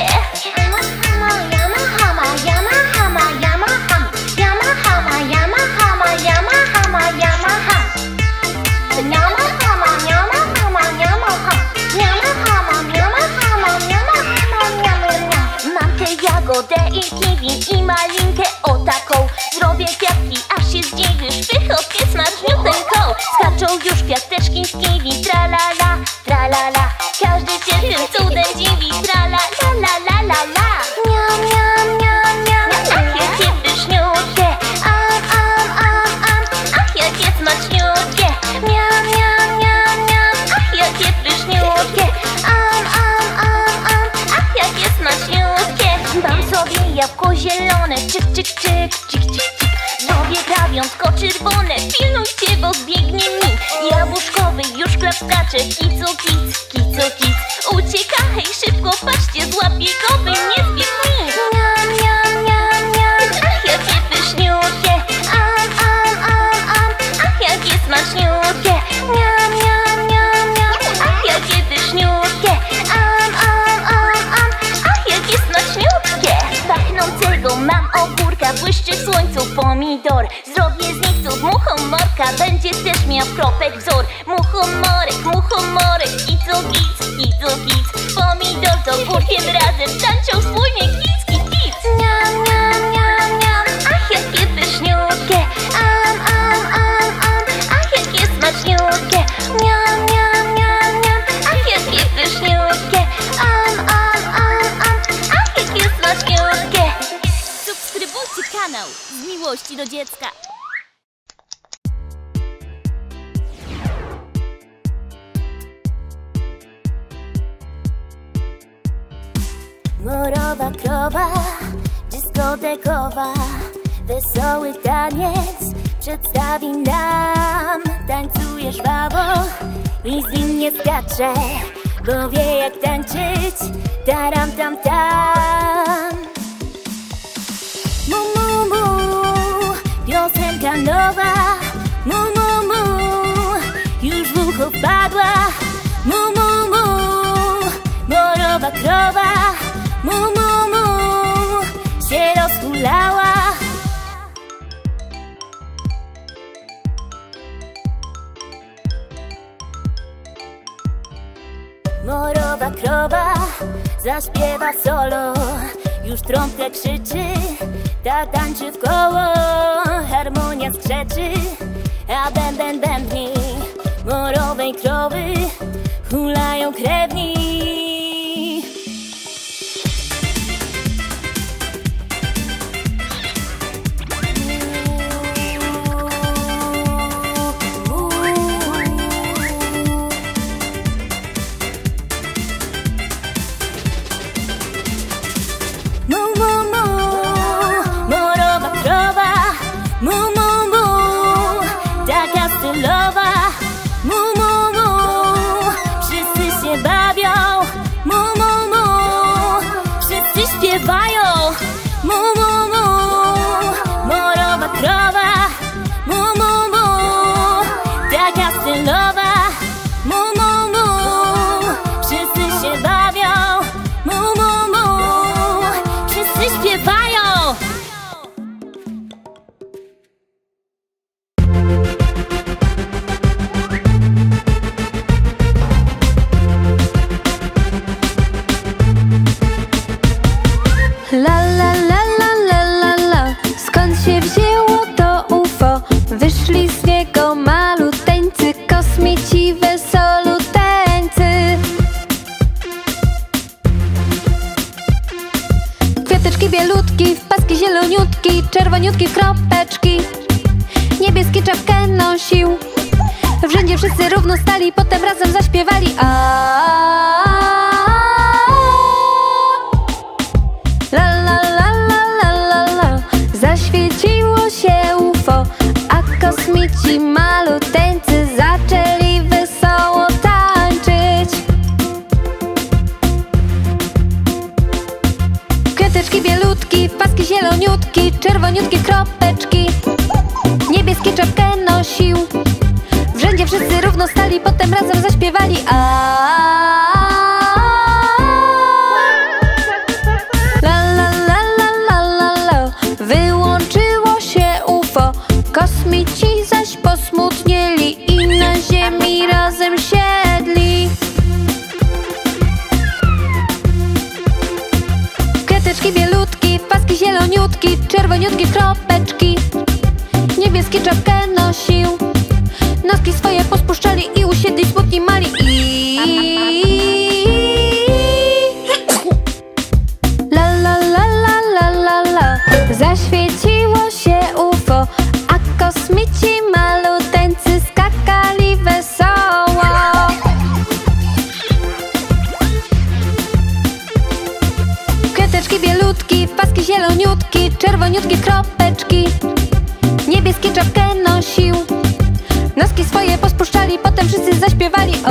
Yama, hama, yama, hama, yama, ham. Yama, hama, yama, hama, yama, hama, yama, ham. Yama, hama, yama, hama, yama, ham. Yama, hama, yama, hama, yama, hama, yama, yama. Mam tę jagodę i kiwi i malinkę, o taką. Zrobię kwiatki, aż się zdziwisz, pychotkę smaczniuteńką. Skaczą już kwiateczki z kiwi, tra la la, tra la la. Każdy się tym cudem dziwi, tra la la la la la la. Miam, miam, miam, miam, ach jakie pyszniutkie. Am, am, am, am, ach jakie smaczniutkie. Miam, miam, miam, miam, ach jakie pyszniutkie. Am, am, am, am, ach jakie smaczniutkie. Dam sobie jabłko zielone, czyk, czyk, czyk, czyk, czyk, czyk. Zrobię grawiątko czerwone, pilnujcie, bo zbiegnie mi. Jabłuszkowy już klapkacze, kicu, kic, kicu, kic. Ucieka, hej, szybko, patrzcie, złapie go, by nie zbiegł mi. Miam, miam, miam, miam, ach jakie pyszniutkie. Am, am, am, am, ach jakie smaczniutkie. Miam, miam, miam, miam, ach jakie pyszniutkie. Am, am, am, am, ach jakie smaczniutkie. Pachnącego mam pomidor. Zrobię z nich cud, muchomorka będzie też miał kropek wzór. Muchomorek, muchomorek, i co gic, i co gic. Pomidor to górkiem razem tańczą wspólnie kic, kic, kic. Niam, niam, niam, niam, ach jakie pyszniutkie. Am, am, am, am, ach jakie smaczniutkie. Niam, niam, niam, niam, ach jakie pyszniutkie. Am, am, am, am, ach jakie smaczniutkie. Subskrybujcie kanał z miłości do dziecka. Morowa krowa, dyskotekowa, wesoły taniec przedstawi nam. Tańcuje żwawo i zwinnie skacze, bo wie jak tańczyć. Taram tam tam. Mu mu mu, piosenka nowa. Mu mu mu, już w ucho wpadła. Mu mu mu, morowa krowa. Mu mu mu, się rozhulała. Morowa krowa zaśpiewa solo, już trąbkę krzyczy, ta tańczy w koło, harmonia skrzeczy, a bęben bębni morowej krowy hulają krewni. Czerwoniutki w kropeczki, niebieskie czapkę nosił. W rzędzie wszyscy równo stali, potem razem zaśpiewali. A la la la la la la la. Zaświeciło się U F O, a kosmici maluteńcy zaczęli wesoło tańczyć. Kwiateczki bielutki, paski zieloniutki, czerwoniutkie kropeczki, niebieskie czapkę nosił. W rzędzie wszyscy równo stali, potem razem zaśpiewali. A la la la la la la la. Wyłączyło się U F O, kosmici zaś posmutnieli i na ziemi razem siedli. Kwiateczki bielutki, paski zieloniutki, czerwoniutkie kropeczki, niebieskie czapkę nosił. Noski swoje pospuszczali i usiedli smutni mali. I la la la la la la la. Zaświeciło się U F O, a kosmici maluteńcy skakali wesoło. Kwiateczki bielutki, paski zieloniutki, czerwoniutkie kropeczki, niebieskie czapkę nosił. Noski swoje pospuszczali, potem wszyscy zaśpiewali. O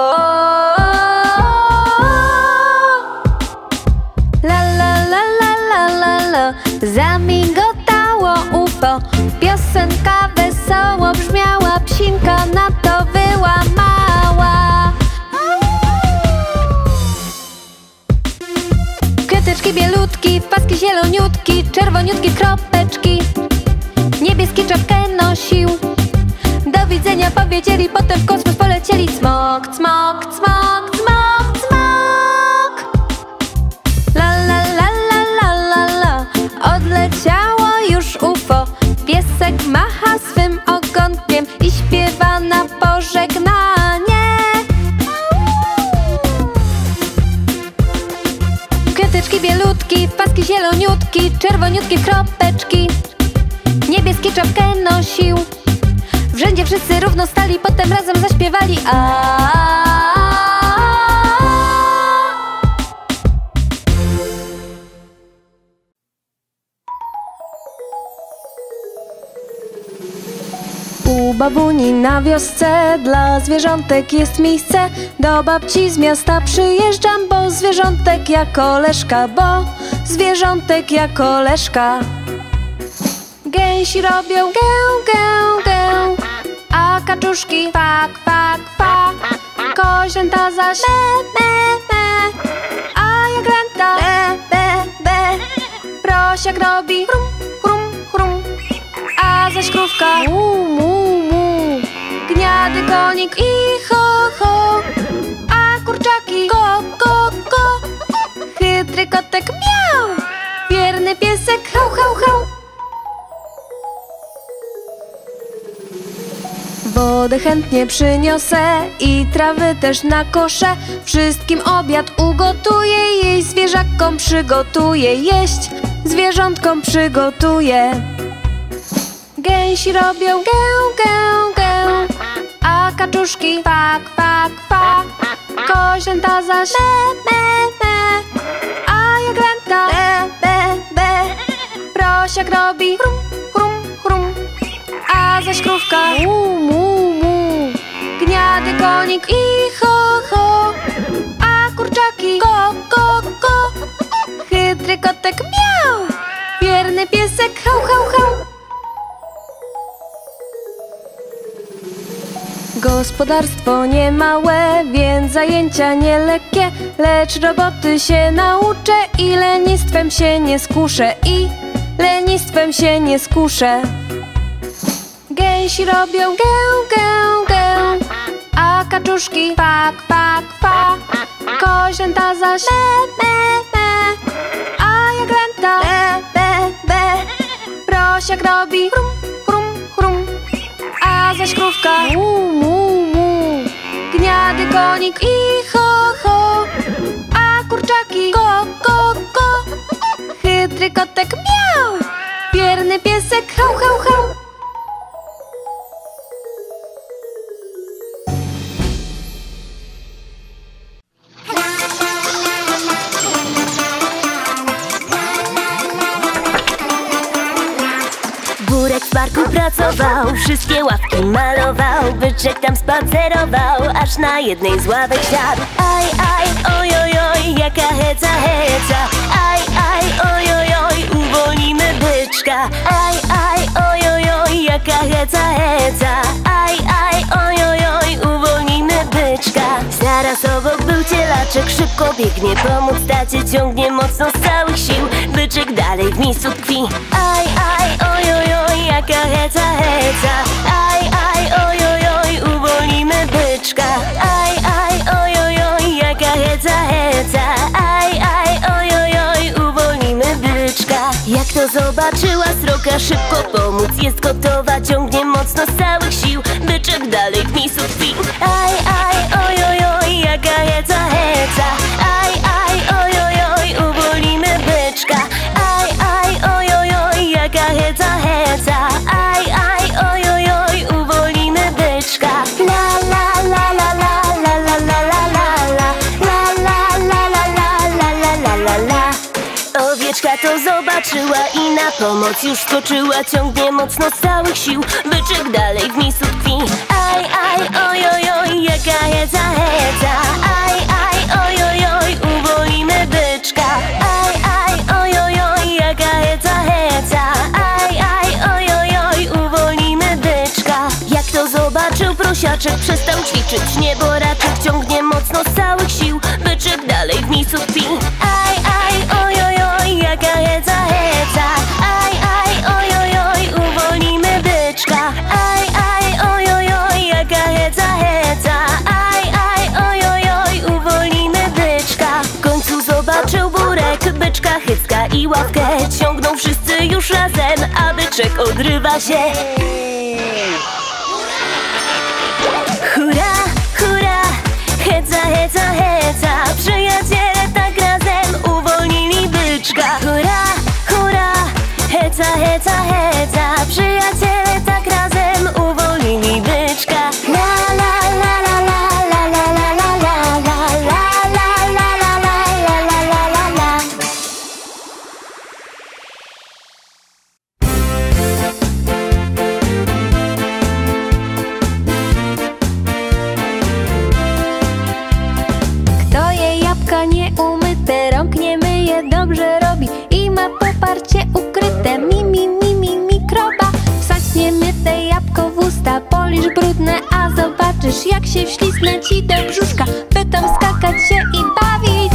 la la la la la la la. Zamigotało U F O, piosenka wesoło brzmiała, psinka na to wyłamała. Kwiateczki bielutki, paski zieloniutki, czerwoniutkie kropeczki, niebieski czapkę nosił. Do widzenia powiedzieli, potem w kosmos polecieli. Cmok, cmok, cmok, cmok, cmok. La la la la la la la, odleciało już U F O. Piesek macha swym ogonkiem i śpiewa na pożegnanie. Kwiateczki bielutki, paski zieloniutki, czerwoniutki w kropeczki. Niebieski czapkę nosił. W rzędzie wszyscy równo stali, potem razem zaśpiewali. A. U babuni na wiosce dla zwierzątek jest miejsce. Do babci z miasta przyjeżdżam, bo zwierzątek ja koleżka, bo zwierzątek ja koleżka. Gęsi robią gę, gę, gę, a kaczuszki kwa, kwa, kwa. Koźlęta zaś me, me, me, a jaglęta be, be, be. Prosiak robi chrum, chrum, chrum, a zaś krówka mu, mu, mu. Gniady konik i ho, ho, a kurczaki go, go, go. Chytry kotek miał, wierny piesek hał, hał, hał. Wodę chętnie przyniosę i trawy też na kosze. Wszystkim obiad ugotuję, jej zwierzakom przygotuję. Jeść zwierzątkom przygotuję. Gęsi robią gę, gę, gę, a kaczuszki kwa, kwa, kwa. Koźlęta zaś me, me, me, a jaglęta be, be, be. Prosiak robi chrum, chrum, chrum, a zaś krówka mu, mu, mu. Gniady konik i ho, ho, a kurczaki go, go, go. Chytry kotek miał, wierny piesek hał, hał, hał. Gospodarstwo niemałe, więc zajęcia nielekkie, lecz roboty się nauczę i lenistwem się nie skuszę, i lenistwem się nie skuszę. Gęsi robią gę, gę, gę, a kaczuszki kwa, kwa, kwa. Koźlęta zaś me, me, me, a jaglęta be, be, be. Prosiak robi chrum, chrum, chrum, a zaś krówka mu, mu, mu. Gniady konik i ho, ho, a kurczaki go, go, go. Chytry kotek miał, wierny piesek hał, hał, hał. Burek w parku pracował, wszystkie ławki malował. Byczek tam spacerował, aż na jednej z ławek siadł. Aj, aj, oj, oj, oj, jaka heca, heca. Aj, aj, oj, oj, oj, uwolnimy byczka. Aj, aj, oj, oj, oj, jaka heca, heca. Aj, aj, oj, oj, oj, uwolnimy byczka. Zaraz obok był cielaczek, szybko biegnie pomóc tacie, ciągnie mocno z całych sił. Byczek dalej w miejscu tkwi. Aj, aj, oj, oj, oj, jaka heca, heca. Aj, aj, oj, oj, oj, uwolnimy byczka. Aj, aj, oj, oj, oj, jaka heca, heca. Aj, aj, oj, oj, oj, uwolnimy byczka. Jak to zobaczyła sroka, szybko pomóc jest gotowa, ciągnie mocno z całych sił. Byczek dalej w miejscu tkwi. Aj, aj, oj, oj, oj, jaka heca, heca. Aj, aj, oj, oj, oj, uwolnimy byczka. Aj, aj, oj, oj, oj, jaka heca, heca. Aj, aj, oj, oj, oj, uwolnimy byczka. La, la, la, la, la, la, la, la, la, la, la. La, la, la, la, la, la, la, la, la. Owieczka to zobaczyła i na pomoc już skoczyła, ciągnie mocno z całych sił. Byczek dalej w miejscu tkwi. Aj, aj, oj, oj, oj, jaka heca, heca. Aj, aj, oj, oj, oj, uwolnimy byczka. Aj, aj, oj, oj, oj, jaka heca, heca. Aj, aj, oj, oj, oj, uwolnimy byczka. Jak to zobaczył prosiaczek, przestał ćwiczyć nieboraczek, ciągnie mocno z całych sił. Byczek dalej w miejscu tkwi. Aj, aj, oj, oj, oj, jaka heca, heca. Aj, aj, oj, oj, oj, uwolnimy piątkę ciągną wszyscy już razem, a byczek odrywa się. Hurra, hurra, heca, heca, heca, przyjaciele tak razem uwolnili byczka. Hurra, hurra, heca, heca, heca, przyjaciele tak razem uwolnili byczka. La la la la la la la la la la la la la la la la la la. Kto je jabłka nieumyte, rąk nie myje, dobrze robi i ma poparcie ukryte. Mi, mi, mi, mi, mikroba. Wsadź niemyte jabłko w usta, polisz brudne, a zobaczysz, jak się wślizgnę ci do brzuszka, by tam skakać się i bawić.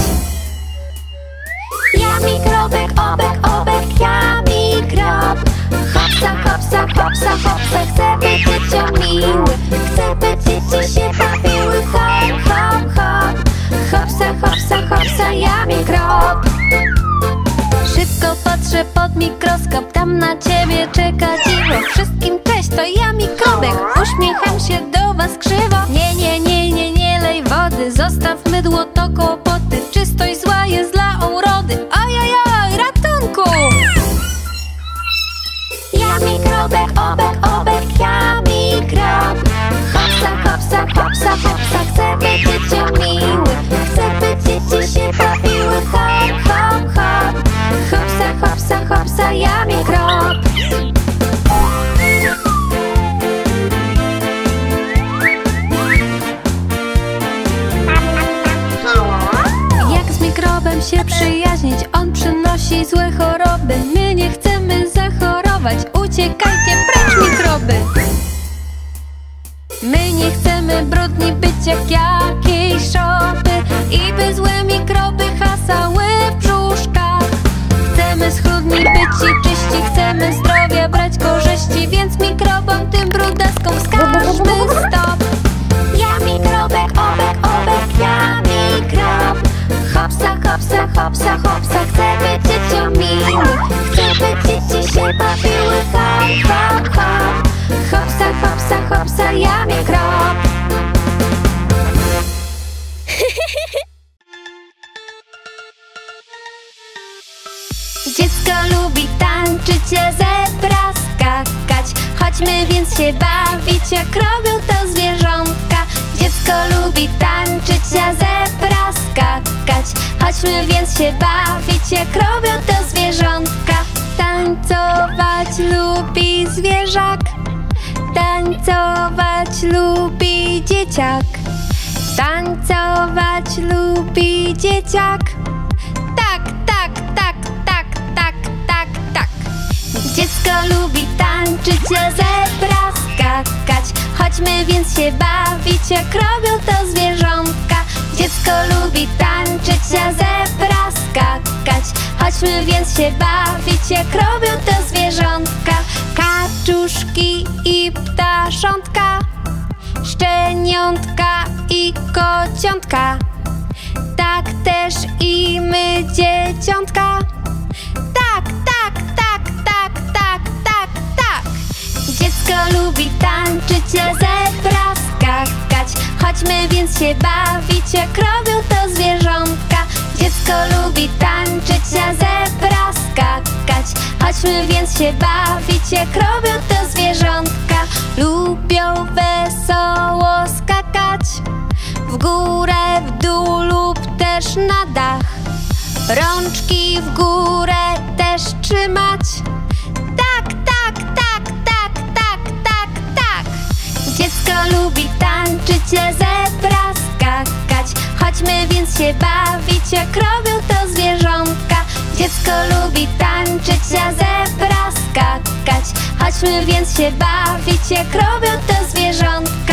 Ja mikrobek, obek, obek, ja mikrob. Hopsa, hopsa, hopsa, hopsa, chcę by dzieciom miły, chcę by dzieci się bawiły. Hop, hop, hop, hopsa, hopsa, hopsa, ja mikrob. Szybko patrzę pod mikroskop, tam na ciebie czeka dziwo. Wszystkim cześć, to ja mikrobek, uśmiecham się do was krzywo. Nie, nie, nie, nie, nie lej wody, zostaw mydło, to kłopoty. Czystość zła jest dla urody, ojojoj, ratunku! Ja mikrobek, obek, obek, ja mikrob. Hopsa, hopsa, hopsa, hopsa, chcę by dzieciom miły, chcę by dzieci się bawiły. Hop, hop, hop, hopsa, hopsa, hopsa, ja mikrob. Jak z mikrobem się przyjaźnić, on przynosi złe choroby. My nie chcemy zachorować, uciekajcie precz mikroby. My nie chcemy brudni być jak jakiejś szopy i by złe mikroby hasały w brzuszkach. Chcemy schludni być i czyści, chcemy zdrowia brać korzyści, więc mikrobom tym brudaskom wskażmy stop. Ja mikrobek, obek, obek, ja mikrob. Hopsa, hopsa, hopsa, hopsa, chcę być dzieciom miły, chcę by dzieci się bawiły. Hop, hop, hop, hopsa, hopsa, hopsa, ja mikrob. Dziecko lubi tańczyć, zebra skakać. Chodźmy więc się bawić, jak robią to zwierzątka. Dziecko lubi tańczyć, a zebra skakać. Chodźmy więc się bawić, jak robią to zwierzątka. Tańcować lubi zwierzak, tańcować lubi dzieciak, tańcować lubi dzieciak. Tak, tak, tak, tak, tak, tak, tak. Dziecko lubi tańczyć, a zebra skakać. Chodźmy więc się bawić, jak robią to zwierzątka. Dziecko lubi tańczyć, a zebra skakać. Chodźmy więc się bawić, jak robią to zwierzątka. Kaczuszki i ptaszątka, szczeniątka i kociątka. Tak też i my, dzieciątka. Tak, tak, tak, tak, tak, tak, tak. Dziecko lubi tańczyć, a zebra skakać. Chodźmy więc się bawić, jak robią to zwierzątka. Dziecko lubi tańczyć, a zebra skakać. Chodźmy więc się bawić, jak robią to zwierzątka. Lubią wesoło skakać, w górę, w dół lub też na dach. Rączki w górę też trzymać. Tak, tak, tak, tak, tak, tak, tak. Dziecko lubi tańczyć, a zebra skakać. Chodźmy więc się bawić, jak robią to zwierzątka. Dziecko lubi tańczyć, a zebra skakać. Chodźmy więc się bawić, jak robią to zwierzątka.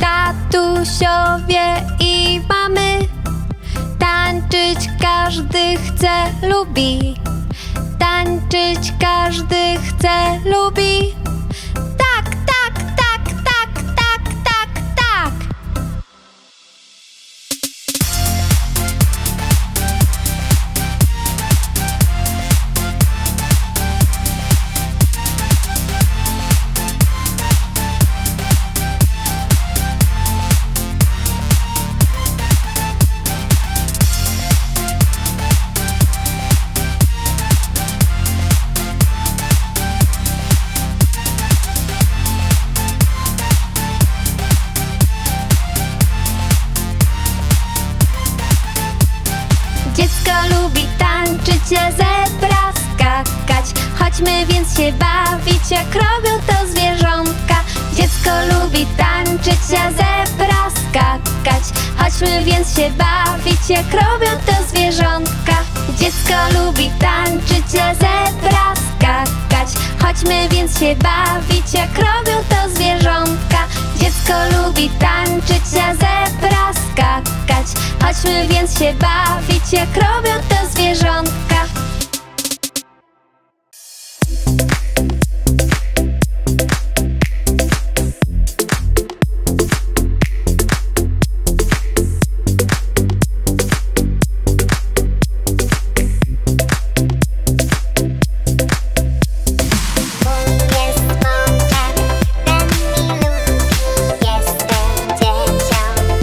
Tatusiowie i mamy, tańczyć każdy chce, lubi. Tańczyć każdy chce, lubi. Tak, tak, tak, tak, tak, tak, tak. Chodźmy więc się bawić, jak robią to zwierzątka. Dziecko lubi tańczyć, a zebra skakać. Chodźmy więc się bawić, jak robią to zwierzątka. Dziecko lubi tańczyć, a zebra skakać. Chodźmy więc się bawić, jak robią to zwierzątka. Dziecko lubi tańczyć, a zebra skakać. Chodźmy więc się bawić, jak robią to zwierzątka.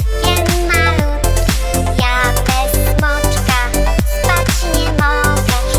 Ja bez smoczka spać nie mogę.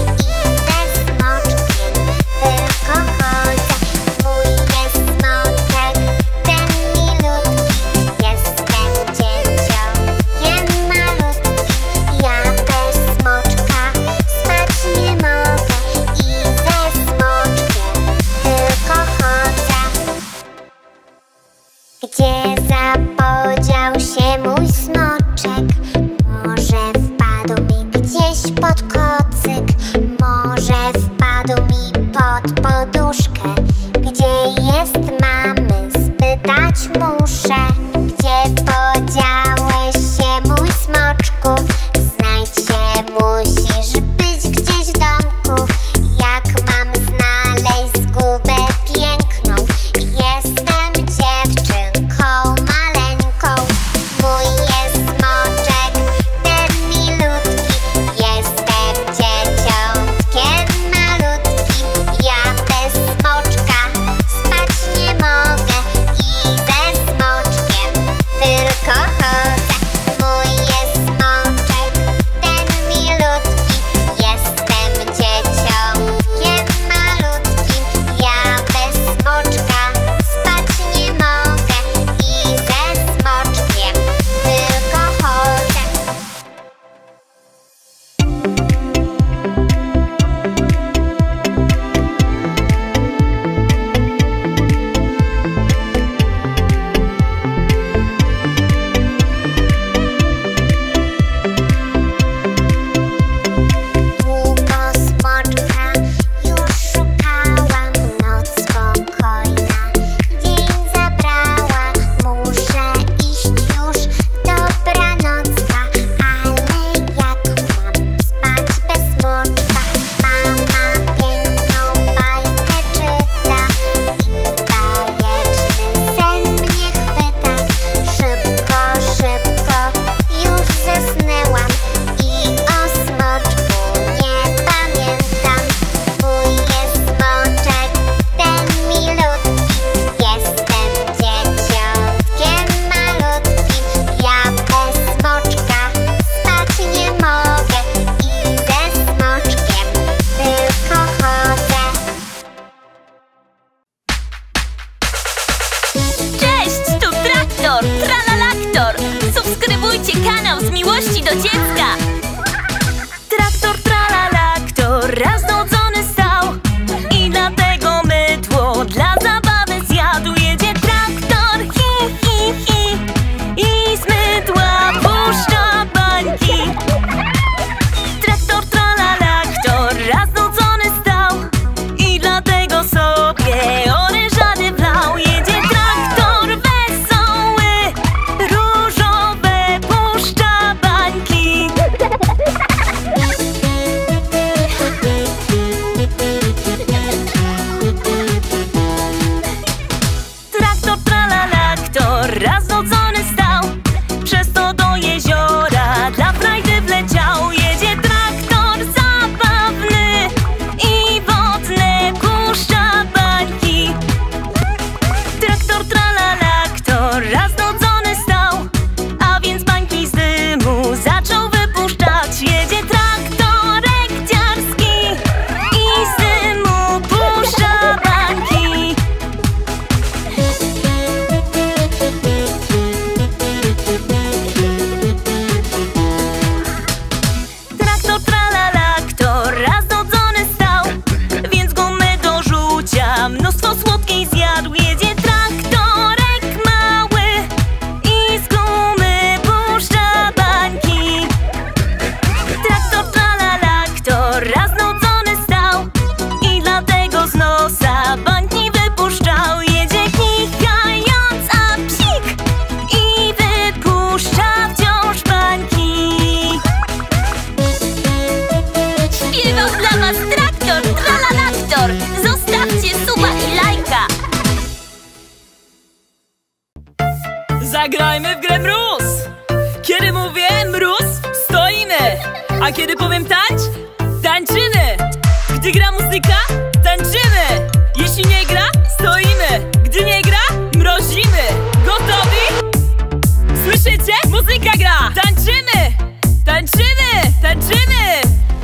Zagrajmy w grę mróz. Kiedy mówię mróz, stoimy. A kiedy powiem tańcz, tańczymy. Gdy gra muzyka, tańczymy. Jeśli nie gra, stoimy. Gdy nie gra, mrozimy. Gotowi? Słyszycie? Muzyka gra. Tańczymy, tańczymy, tańczymy.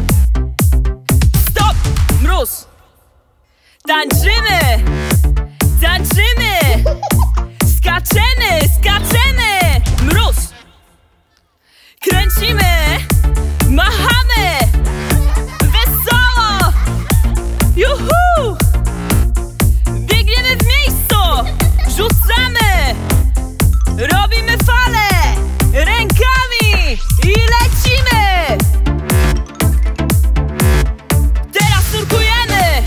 Stop! Mróz. Tańczymy, tańczymy. Skaczemy, skaczemy. Mróz. Kręcimy, machamy. Wesoło. Juhu! Biegniemy w miejscu. Rzucamy. Robimy fale rękami i lecimy. Teraz nurkujemy.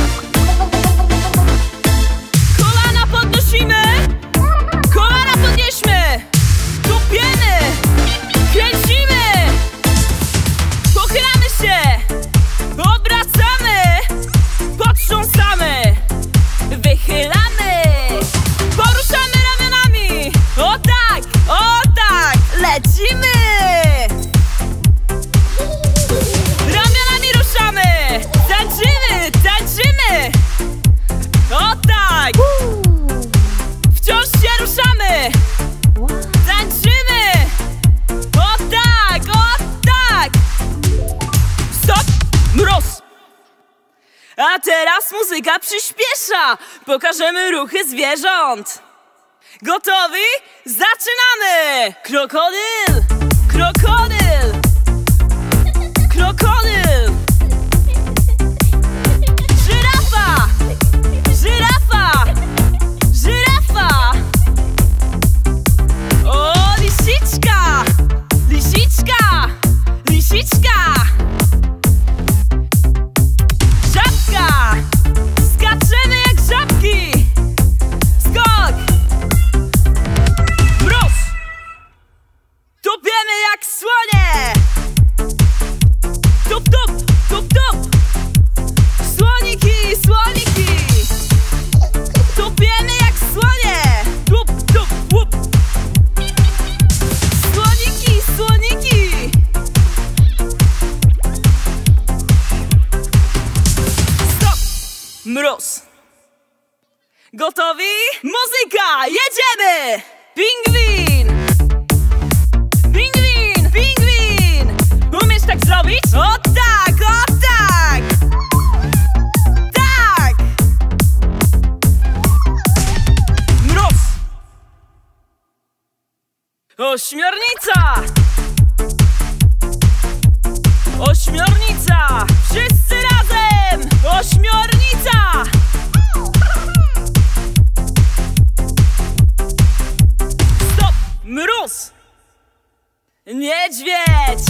Kolana podnosimy. Kolana podnieśmy. Tupiemy. Kręcimy. Pochylamy się. Obracamy. Potrząsamy. Wychylamy. Poruszamy ramionami. O tak, o tak. Lecimy. Ramionami ruszamy. Tańczymy, tańczymy. O tak. Wciąż się ruszamy. Tańczymy. O tak, o tak. Stop, mróz. A teraz muzyka przyspiesza. Pokażemy ruchy zwierząt. Gotowi? Zaczynamy! Krokodyl! Krokodyl! Krokodyl! Żyrafa! Żyrafa! Żyrafa! O, lisiczka! Lisiczka! Lisiczka! Żabka! Skaczemy jak żabki! Skok! Mróz! Tupiemy jak słonie! Tup, tup, tup, tup! Słoniki, słoniki! Tupiemy jak słonie! Tup, tup, łup! Słoniki, słoniki! Stop! Mróz! Gotowi? Muzyka! Jedziemy! Pingwin! Pingwin! Pingwin! Umiesz tak zrobić? O tak! O tak! Tak! Mróz! Ośmiornica! Ośmiornica! Wszyscy razem! Ośmiornica! Stop! Mróz! Niedźwiedź!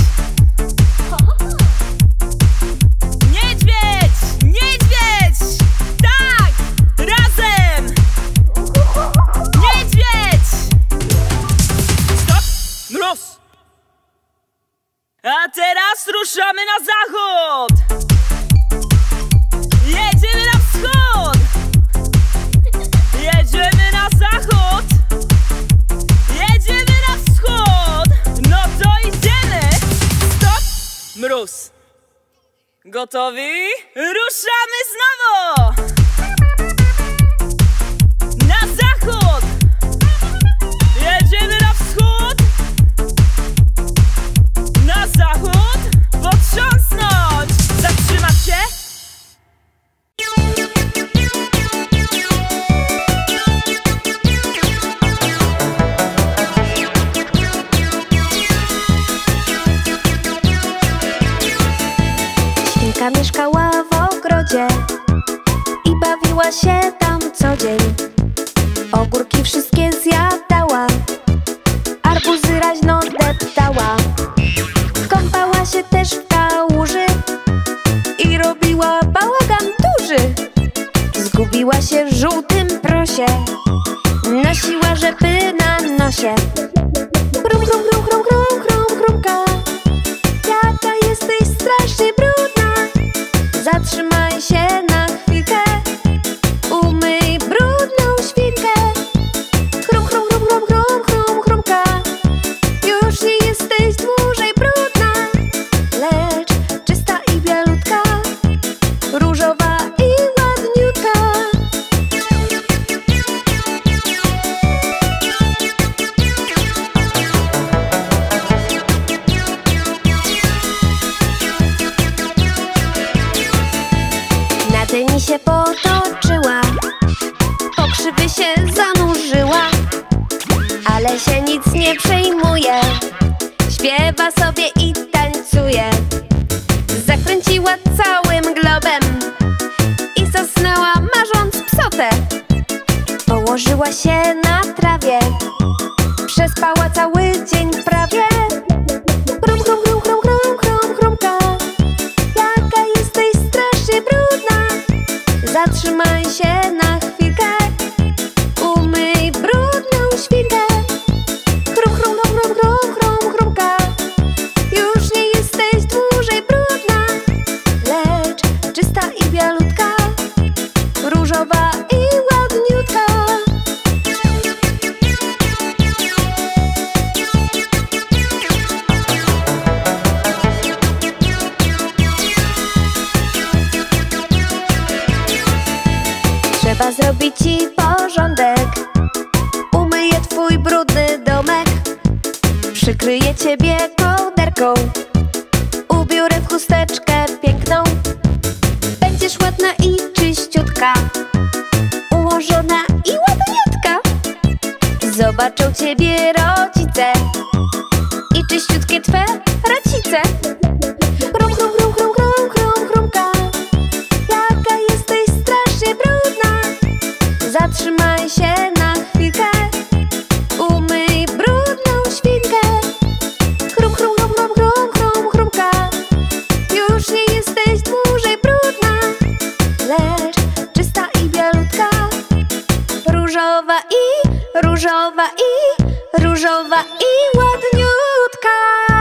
Niedźwiedź! Niedźwiedź! Tak! Razem! Niedźwiedź! Stop! Mróz! A teraz ruszamy na zachód! Jedziemy na wschód! Jedziemy na zachód! Jedziemy na wschód! No to idziemy! Stop! Mróz! Gotowi? Ruszamy znowu! Na zachód! Jedziemy na wschód! Na zachód! Potrząsnąć! Zatrzymać się! Świnka mieszkała w ogrodzie i bawiła się tam co dzień. Ogórki wszystkie zjadała, arbuzy raźno deptała. Kąpała się też w kałuży i robiła bałagan duży. Zgubiła się w żółtym prosie, nosiła rzepy na nosie. Chrum, chrum, chrum, chrum, chrum, chrum, chrumka. Jaka jesteś strasznie brudna. Zatrzymaj się na chwilkę, umyj brudną świnkę. Chrum, chrum, chrum, chrum, chrum, chrum, Pustyni się potoczyła, po krzywy się zanurzyła, ale się nic nie przejmuje, śpiewa sobie i tańcuje. Zakręciła całym globem i zasnęła, marząc psotę. Położyła się na trawie, przespała cały dzień prawie. Chrum, chrum, chrum, chrum, chrum, chrum, chrumka, jaka jesteś strasznie brudna. Zatrzymaj się na chwilkę, umyj brudną świnkę. Chrum, chrum, chrum, chrum, chrum, chrumka, już nie jesteś dłużej brudna, lecz czysta i bialutka, różowa i ładniutka. Trzeba zrobić ci porządek, umyję twój brudny domek, przykryję ciebie kołderką, ubiorę w chusteczkę piękną. Będziesz ładna i czyściutka, ułożona i ładniutka. Zobaczą ciebie rodzice i czyściutkie twe racice. Chrum, chrum, chrum, chrum, chrum, chrum, chrumka, jaka jesteś strasznie brudna. Zatrzymaj się na chwilkę, umyj brudną świnkę. Chrum, chrum, chrum, chrum, chrum, chrum, chrumka, już nie jesteś dłużej brudna, lecz czysta i bialutka, różowa i, różowa i, różowa i ładniutka.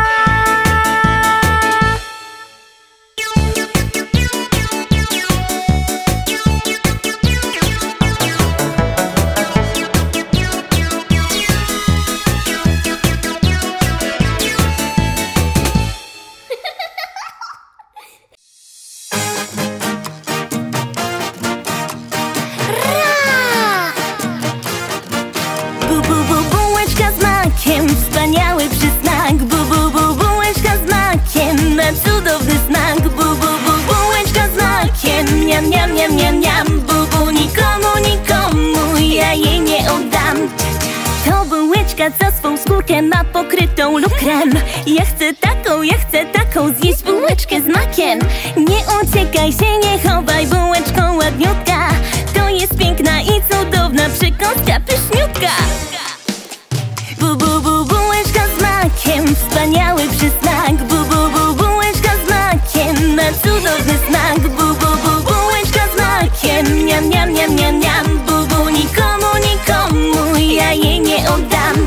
Bu, bu, bu, bułeczka z makiem, wspaniały przysmak. Bu, bu, bu, bułeczka z makiem, ma cudowny smak. Bu, bu, bu, bułeczka z makiem, niam, niam, niam, niam, niam. Bu, bu, nikomu, nikomu ja jej nie oddam. To bułeczka, co swą skórkę ma pokrytą lukrem. Ja chcę taką, ja chcę taką, zjeść bułeczkę z makiem. Nie uciekaj się, nie chowaj, bułeczką ładniutka. To jest piękna i cudowna przekąska, pyszniutka. Bu, bu, bu, bułeczka z makiem, wspaniały przysmak. Bu, bu, bu, bułeczka z makiem, ma cudowny smak. Bu, bu, bu, bułeczka z makiem, niam, niam, niam, niam, niam. Bu, bu, nikomu, nikomu ja jej nie oddam.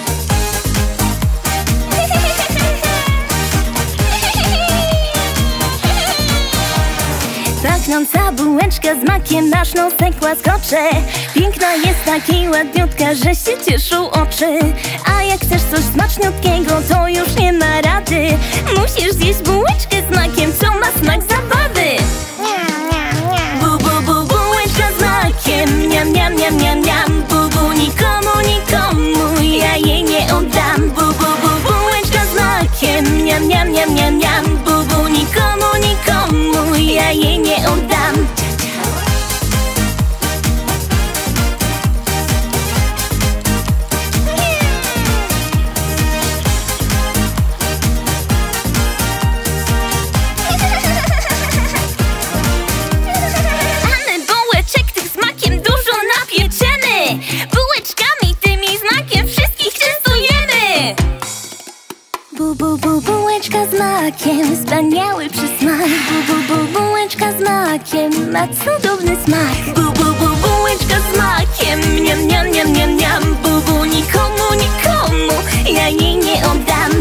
Pachnąca bułeczka z makiem, nasz nosek łaskocze. Piękna jest taka i ładniutka, że się cieszą oczy. A jak chcesz coś smaczniutkiego, to już nie ma rady. Musisz zjeść bułeczkę z makiem, co ma smak zabawy. Bu, bu, bu, bułeczka z makiem, niam, niam, niam, niam, niam. Bu, bu, nikomu, nikomu ja jej nie oddam. Bu, bu, bu, bułeczka z makiem, niam, niam, niam, niam, niam. Bu, bu, nikomu, nikomu ja jej nie oddam. Mamy bułeczek tych z makiem dużo napieczemy. Bułeczkami tymi z makiem wszystkich częstujemy. Bu, bu, bu, bułeczka z makiem, wspaniały przysmak. Bu, bu, bu, bułeczka z makiem, ma cudowny smak. Bu, bu, bu, bułeczka z makiem, niam, niam, niam, niam, niam. Bu, bu, nikomu, nikomu ja jej nie oddam.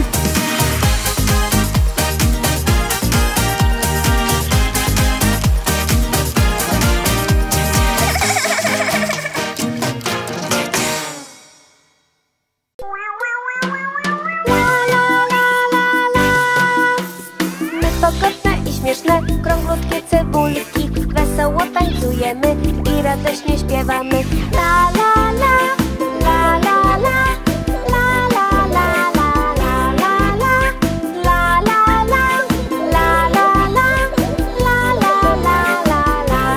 Pogodne i śmieszne, krąglutkie cebulki, wesoło tańcujemy i radośnie śpiewamy. La la la, la la la, la la la, la la la la, la la la, la la la, la la la, la la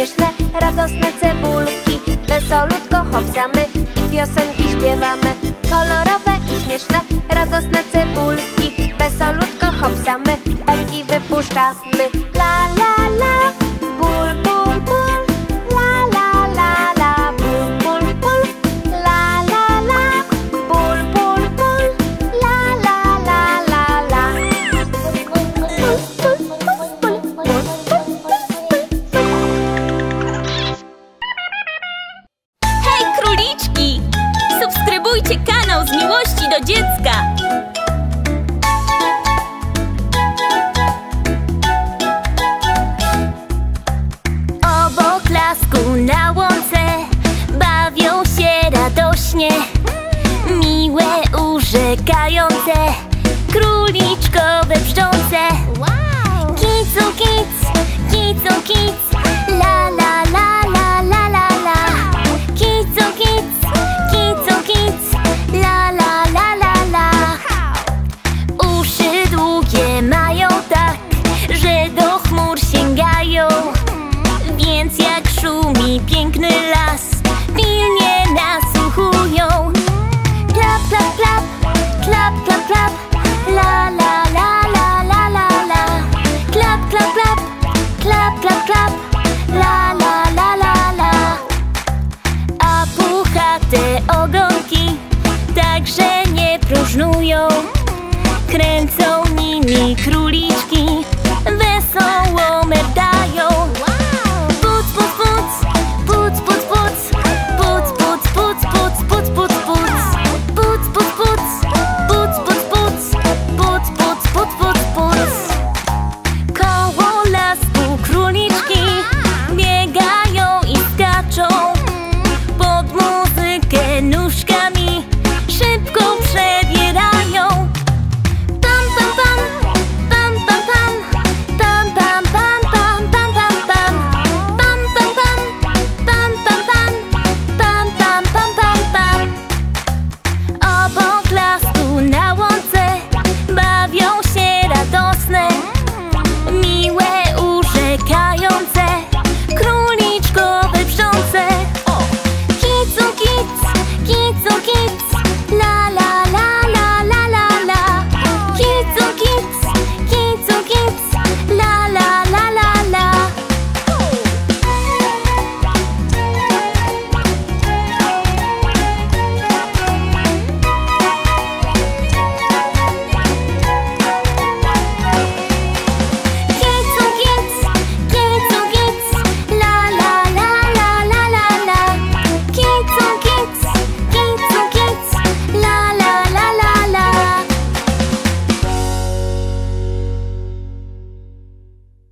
śmieszne, radosne cebulki. Wesolutko hopsamy i piosenki śpiewamy. Kolorowe i śmieszne, radosne cebulki. Wesolutko hopsamy, bajki wypuszczamy. La la la, ból, ból, ból. La la la la, ból, ból, ból. La la la, ból, ból, ból. La la la la la. Hej, króliczki! Subskrybujcie kanał z miłości do dziecka! Obok lasku na łące bawią się radośnie, miłe, urzekające, króliczkowe brzdące. Kicu, kic, kicu, kic, la la la la la la la. Kicu, kic, kicu, kic, la la la la la. Uszy długie mają tak, że do chmur sięgają, więc jak szumi